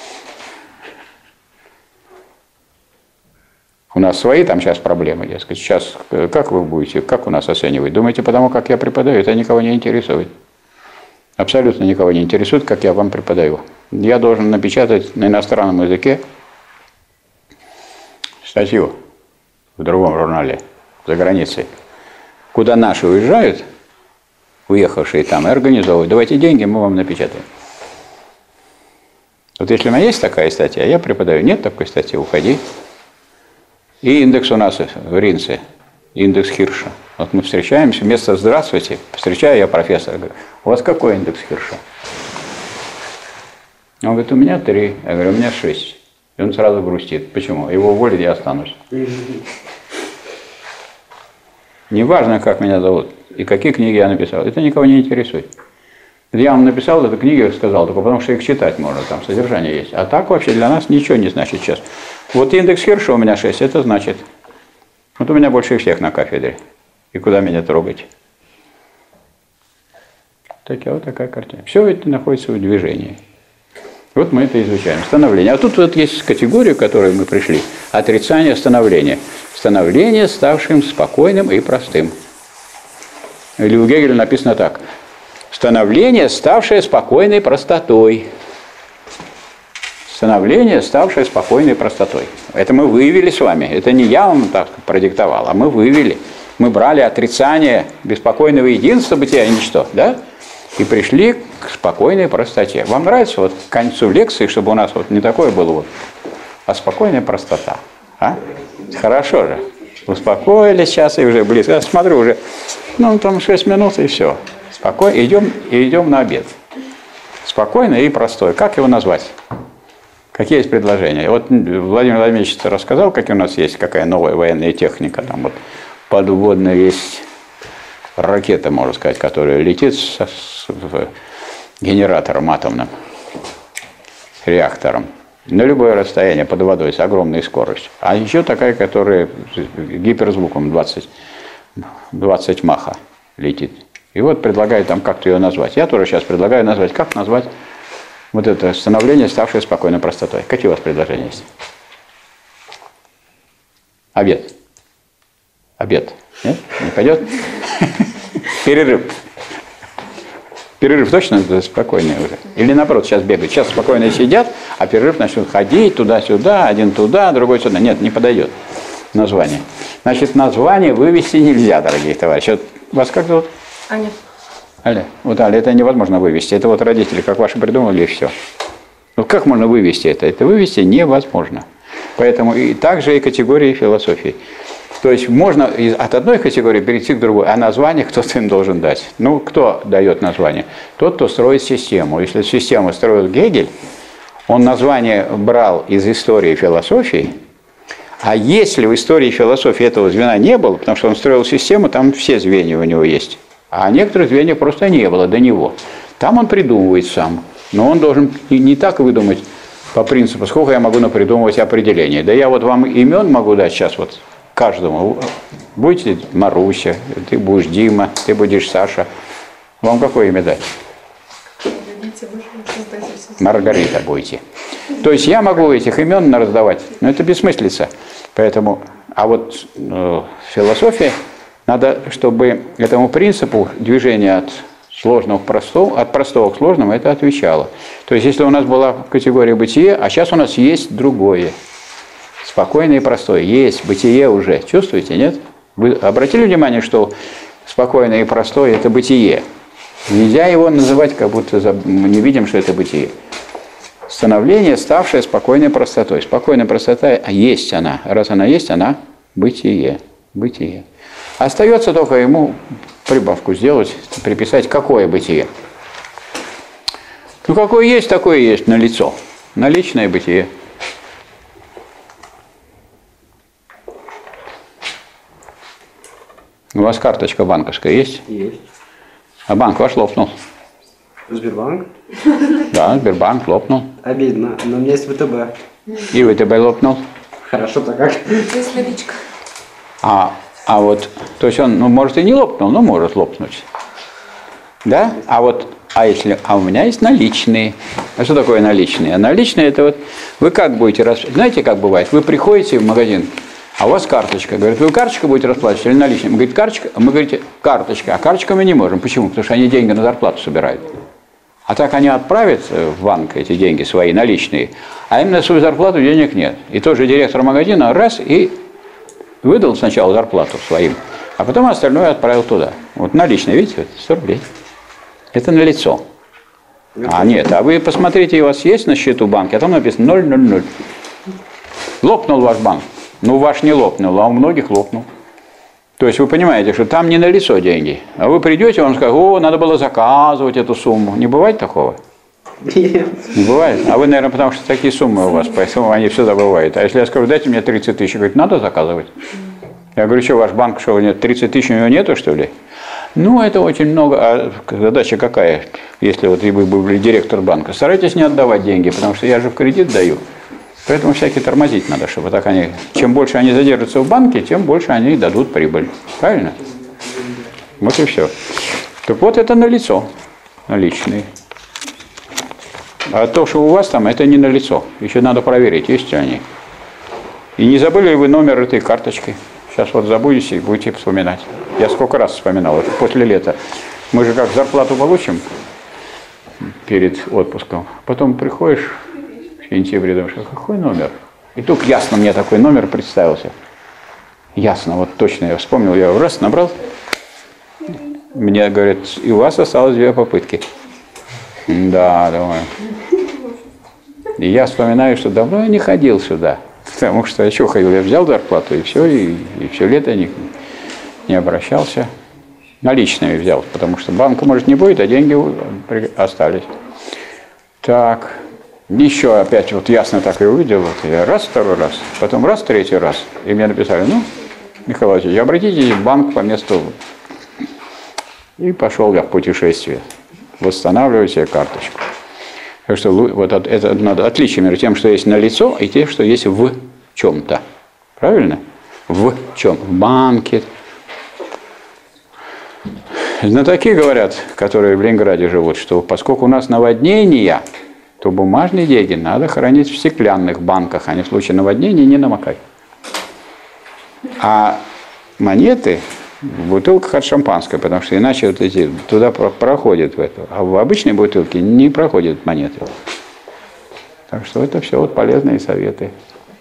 Speaker 1: У нас свои там сейчас проблемы, дескать. Сейчас как вы будете, как у нас оценивать? Думаете, потому как я преподаю, это никого не интересует. Абсолютно никого не интересует, как я вам преподаю. Я должен напечатать на иностранном языке статью в другом журнале за границей, куда наши уезжают, уехавшие там, и организовывают. Давайте деньги, мы вам напечатаем. Вот если у меня есть такая статья, я преподаю. Нет такой статьи, уходи. И индекс у нас в Ринце, индекс Хирша. Вот мы встречаемся, вместо «здравствуйте», встречаю я профессора, говорю, у вас какой индекс Хирша? Он говорит, у меня три. Я говорю, у меня шесть. И он сразу грустит. Почему? Его уволят, я останусь. Неважно, как меня зовут и какие книги я написал, это никого не интересует. Я вам написал эту книгу, сказал, только потому что их читать можно, там содержание есть. А так вообще для нас ничего не значит сейчас. Вот индекс Хирша у меня шесть, это значит, вот у меня больше всех на кафедре. И куда меня трогать? Такая вот такая картина. Все это находится в движении. Вот мы это изучаем. Становление. А тут вот есть категория, к которой мы пришли. Отрицание становления. Становление, ставшим спокойным и простым. Или у Гегеля написано так. Становление, ставшее спокойной простотой. Становление, ставшее спокойной простотой. Это мы вывели с вами. Это не я вам так продиктовал, а мы вывели. Мы брали отрицание беспокойного единства бытия и ничто, да? И пришли к спокойной простоте. Вам нравится вот к концу лекции, чтобы у нас вот не такое было вот, а спокойная простота. А? Хорошо же. Успокоились сейчас и уже близко. Я смотрю уже, ну там шесть минут и все. Спокойно. Идем, и идем на обед. Спокойно и простой. Как его назвать? Какие есть предложения? Вот Владимир Владимирович рассказал, какие у нас есть, какая новая военная техника. Там вот подводная есть ракета, можно сказать, которая летит с, с, с генератором атомным, реактором. На любое расстояние под водой с огромной скоростью. А еще такая, которая гиперзвуком двадцать, двадцать маха летит. И вот предлагаю там как-то ее назвать. Я тоже сейчас предлагаю назвать, как назвать вот это становление, ставшее спокойной простотой. Какие у вас предложения есть? Обед. Обед. Нет? Не пойдет? Перерыв. Перерыв точно спокойный уже? Или наоборот, сейчас бегают. Сейчас спокойно сидят, а перерыв начнут ходить туда-сюда, один туда, другой сюда. Нет, не подойдет название. Значит, название вывести нельзя, дорогие товарищи. Вот вас как зовут?
Speaker 4: Аня.
Speaker 1: Аля. Вот, Аля, это невозможно вывести. Это вот родители, как ваши придумали, и все. Ну как можно вывести это? Это вывести невозможно. Поэтому и также и категории философии. То есть можно от одной категории перейти к другой, а название кто-то им должен дать. Ну, кто дает название? Тот, кто строит систему. Если систему строил Гегель, он название брал из истории философии, а если в истории философии этого звена не было, потому что он строил систему, там все звенья у него есть, а некоторых звеньев просто не было до него. Там он придумывает сам, но он должен не так выдумать по принципу, сколько я могу напридумывать определений. Да я вот вам имен могу дать сейчас вот каждому. Будете Маруся, ты будешь Дима, ты будешь Саша. Вам какое имя дать? Маргарита будете. То есть я могу этих имен раздавать, но это бессмыслица. Поэтому, а вот э, философия, надо, чтобы этому принципу движения от сложного к простому, от простого к сложному, это отвечало. То есть если у нас была категория бытие, а сейчас у нас есть другое. Спокойное и простое. Есть бытие уже. Чувствуете, нет? Вы обратили внимание, что спокойное и простое – это бытие. Нельзя его называть, как будто мы не видим, что это бытие. Становление, ставшее спокойной простотой. Спокойная простота есть она. Раз она есть, она бытие. Бытие. Остается только ему прибавку сделать, приписать, какое бытие. Ну, какое есть, такое есть налицо. Наличное бытие. У вас карточка банковская есть?
Speaker 2: Есть.
Speaker 1: А банк ваш лопнул?
Speaker 2: Сбербанк?
Speaker 1: Да, Сбербанк лопнул.
Speaker 2: Обидно, но у меня есть ВТБ.
Speaker 1: И ВТБ лопнул.
Speaker 2: Хорошо-то как?
Speaker 4: Есть наличка.
Speaker 1: А, а вот, то есть он, ну, может и не лопнул, но может лопнуть. Да? А вот, а если, а у меня есть наличные. А что такое наличные? А наличные это вот, вы как будете, рас... знаете, как бывает? Вы приходите в магазин, а у вас карточка. Говорит, вы карточкой будете расплачиваться или наличными? Мы говорим, карточка, мы говорите, карточка. А карточкой мы не можем. Почему? Потому что они деньги на зарплату собирают. А так они отправят в банк эти деньги свои наличные, а им на свою зарплату денег нет. И тот же директор магазина раз и выдал сначала зарплату своим, а потом остальное отправил туда. Вот наличные, видите, сто рублей. Это налицо. А нет, а вы посмотрите, у вас есть на счету банки, а там написано ноль ноль ноль. Лопнул ваш банк. Ну, ваш не лопнул, а у многих лопнул. То есть вы понимаете, что там не налицо деньги. А вы придете, вам скажут, о, надо было заказывать эту сумму. Не бывает такого?
Speaker 2: Нет.
Speaker 1: Не бывает? А вы, наверное, потому что такие суммы у вас, поэтому они всегда бывают. А если я скажу, дайте мне тридцать тысяч, говорит, надо заказывать. Я говорю, что ваш банк, что нет, тридцать тысяч у него нету, что ли? Ну, это очень много. А задача какая, если вот вы были директор банка? Старайтесь не отдавать деньги, потому что я же в кредит даю. Поэтому всякие тормозить надо, чтобы так они... Чем больше они задержатся в банке, тем больше они дадут прибыль. Правильно? Вот и все. Так вот это налицо. Наличные. А то, что у вас там, это не налицо. Еще надо проверить, есть ли они. И не забыли ли вы номер этой карточки? Сейчас вот забудете и будете вспоминать. Я сколько раз вспоминал, это после лета. Мы же как зарплату получим перед отпуском. Потом приходишь... в сентябре, думаешь, какой номер? И тут ясно мне такой номер представился. Ясно, вот точно я вспомнил, я его раз набрал. Мне говорят, и у вас осталось две попытки. Да, думаю. И я вспоминаю, что давно я не ходил сюда. Потому что я что ходил, я взял зарплату и все, и, и все лето не, не обращался. Наличными взял, потому что банка, может, не будет, а деньги остались. Так. Еще опять вот ясно так и увидел, вот я раз, второй раз, потом раз, третий раз. И мне написали, ну, Михаил Владимирович, обратитесь в банк по месту. И пошел я в путешествие, восстанавливать себе карточку. Так что вот это надо отличие между тем, что есть на лицо, и тем, что есть в чем-то. Правильно? В чем? В банке. Знатоки говорят, которые в Ленинграде живут, что поскольку у нас наводнения, то бумажные деньги надо хранить в стеклянных банках, а не в случае наводнения не намокать. А монеты в бутылках от шампанского, потому что иначе вот эти туда проходят в это. А в обычной бутылке не проходят монеты. Так что это все вот полезные советы.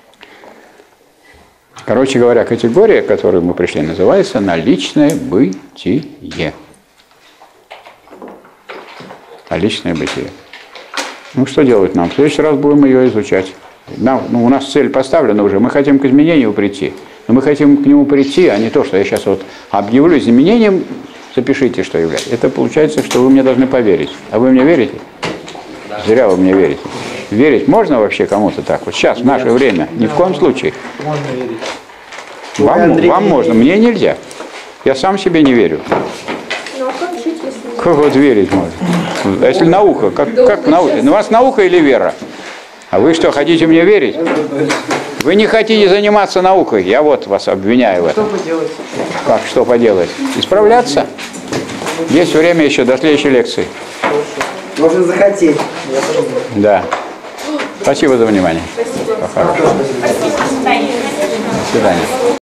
Speaker 1: Короче говоря, категория, к которой мы пришли, называется наличное бытие. Наличное бытие. Ну, что делать нам? В следующий раз будем ее изучать. Нам, ну, у нас цель поставлена уже, мы хотим к изменению прийти. Но мы хотим к нему прийти, а не то, что я сейчас вот объявлю изменением, запишите, что является. Это получается, что вы мне должны поверить. А вы мне верите? Да. Зря вы мне верите. Верить можно вообще кому-то так? Вот сейчас, в наше время, ни в коем случае.
Speaker 2: Можно верить.
Speaker 1: Вам, вам можно, мне нельзя. Я сам себе не верю.
Speaker 4: Ну а как жить, если...
Speaker 1: Как вот верить можно? А если наука, как, как наука? Ну, у вас наука или вера? А вы что, хотите мне верить? Вы не хотите заниматься наукой, я вот вас обвиняю в этом.
Speaker 2: Что поделать?
Speaker 1: Как, что поделать? Исправляться? Есть время еще до следующей лекции.
Speaker 2: Можно захотеть.
Speaker 1: Да. Спасибо за внимание.
Speaker 4: Спасибо.
Speaker 1: Всего хорошего. До свидания.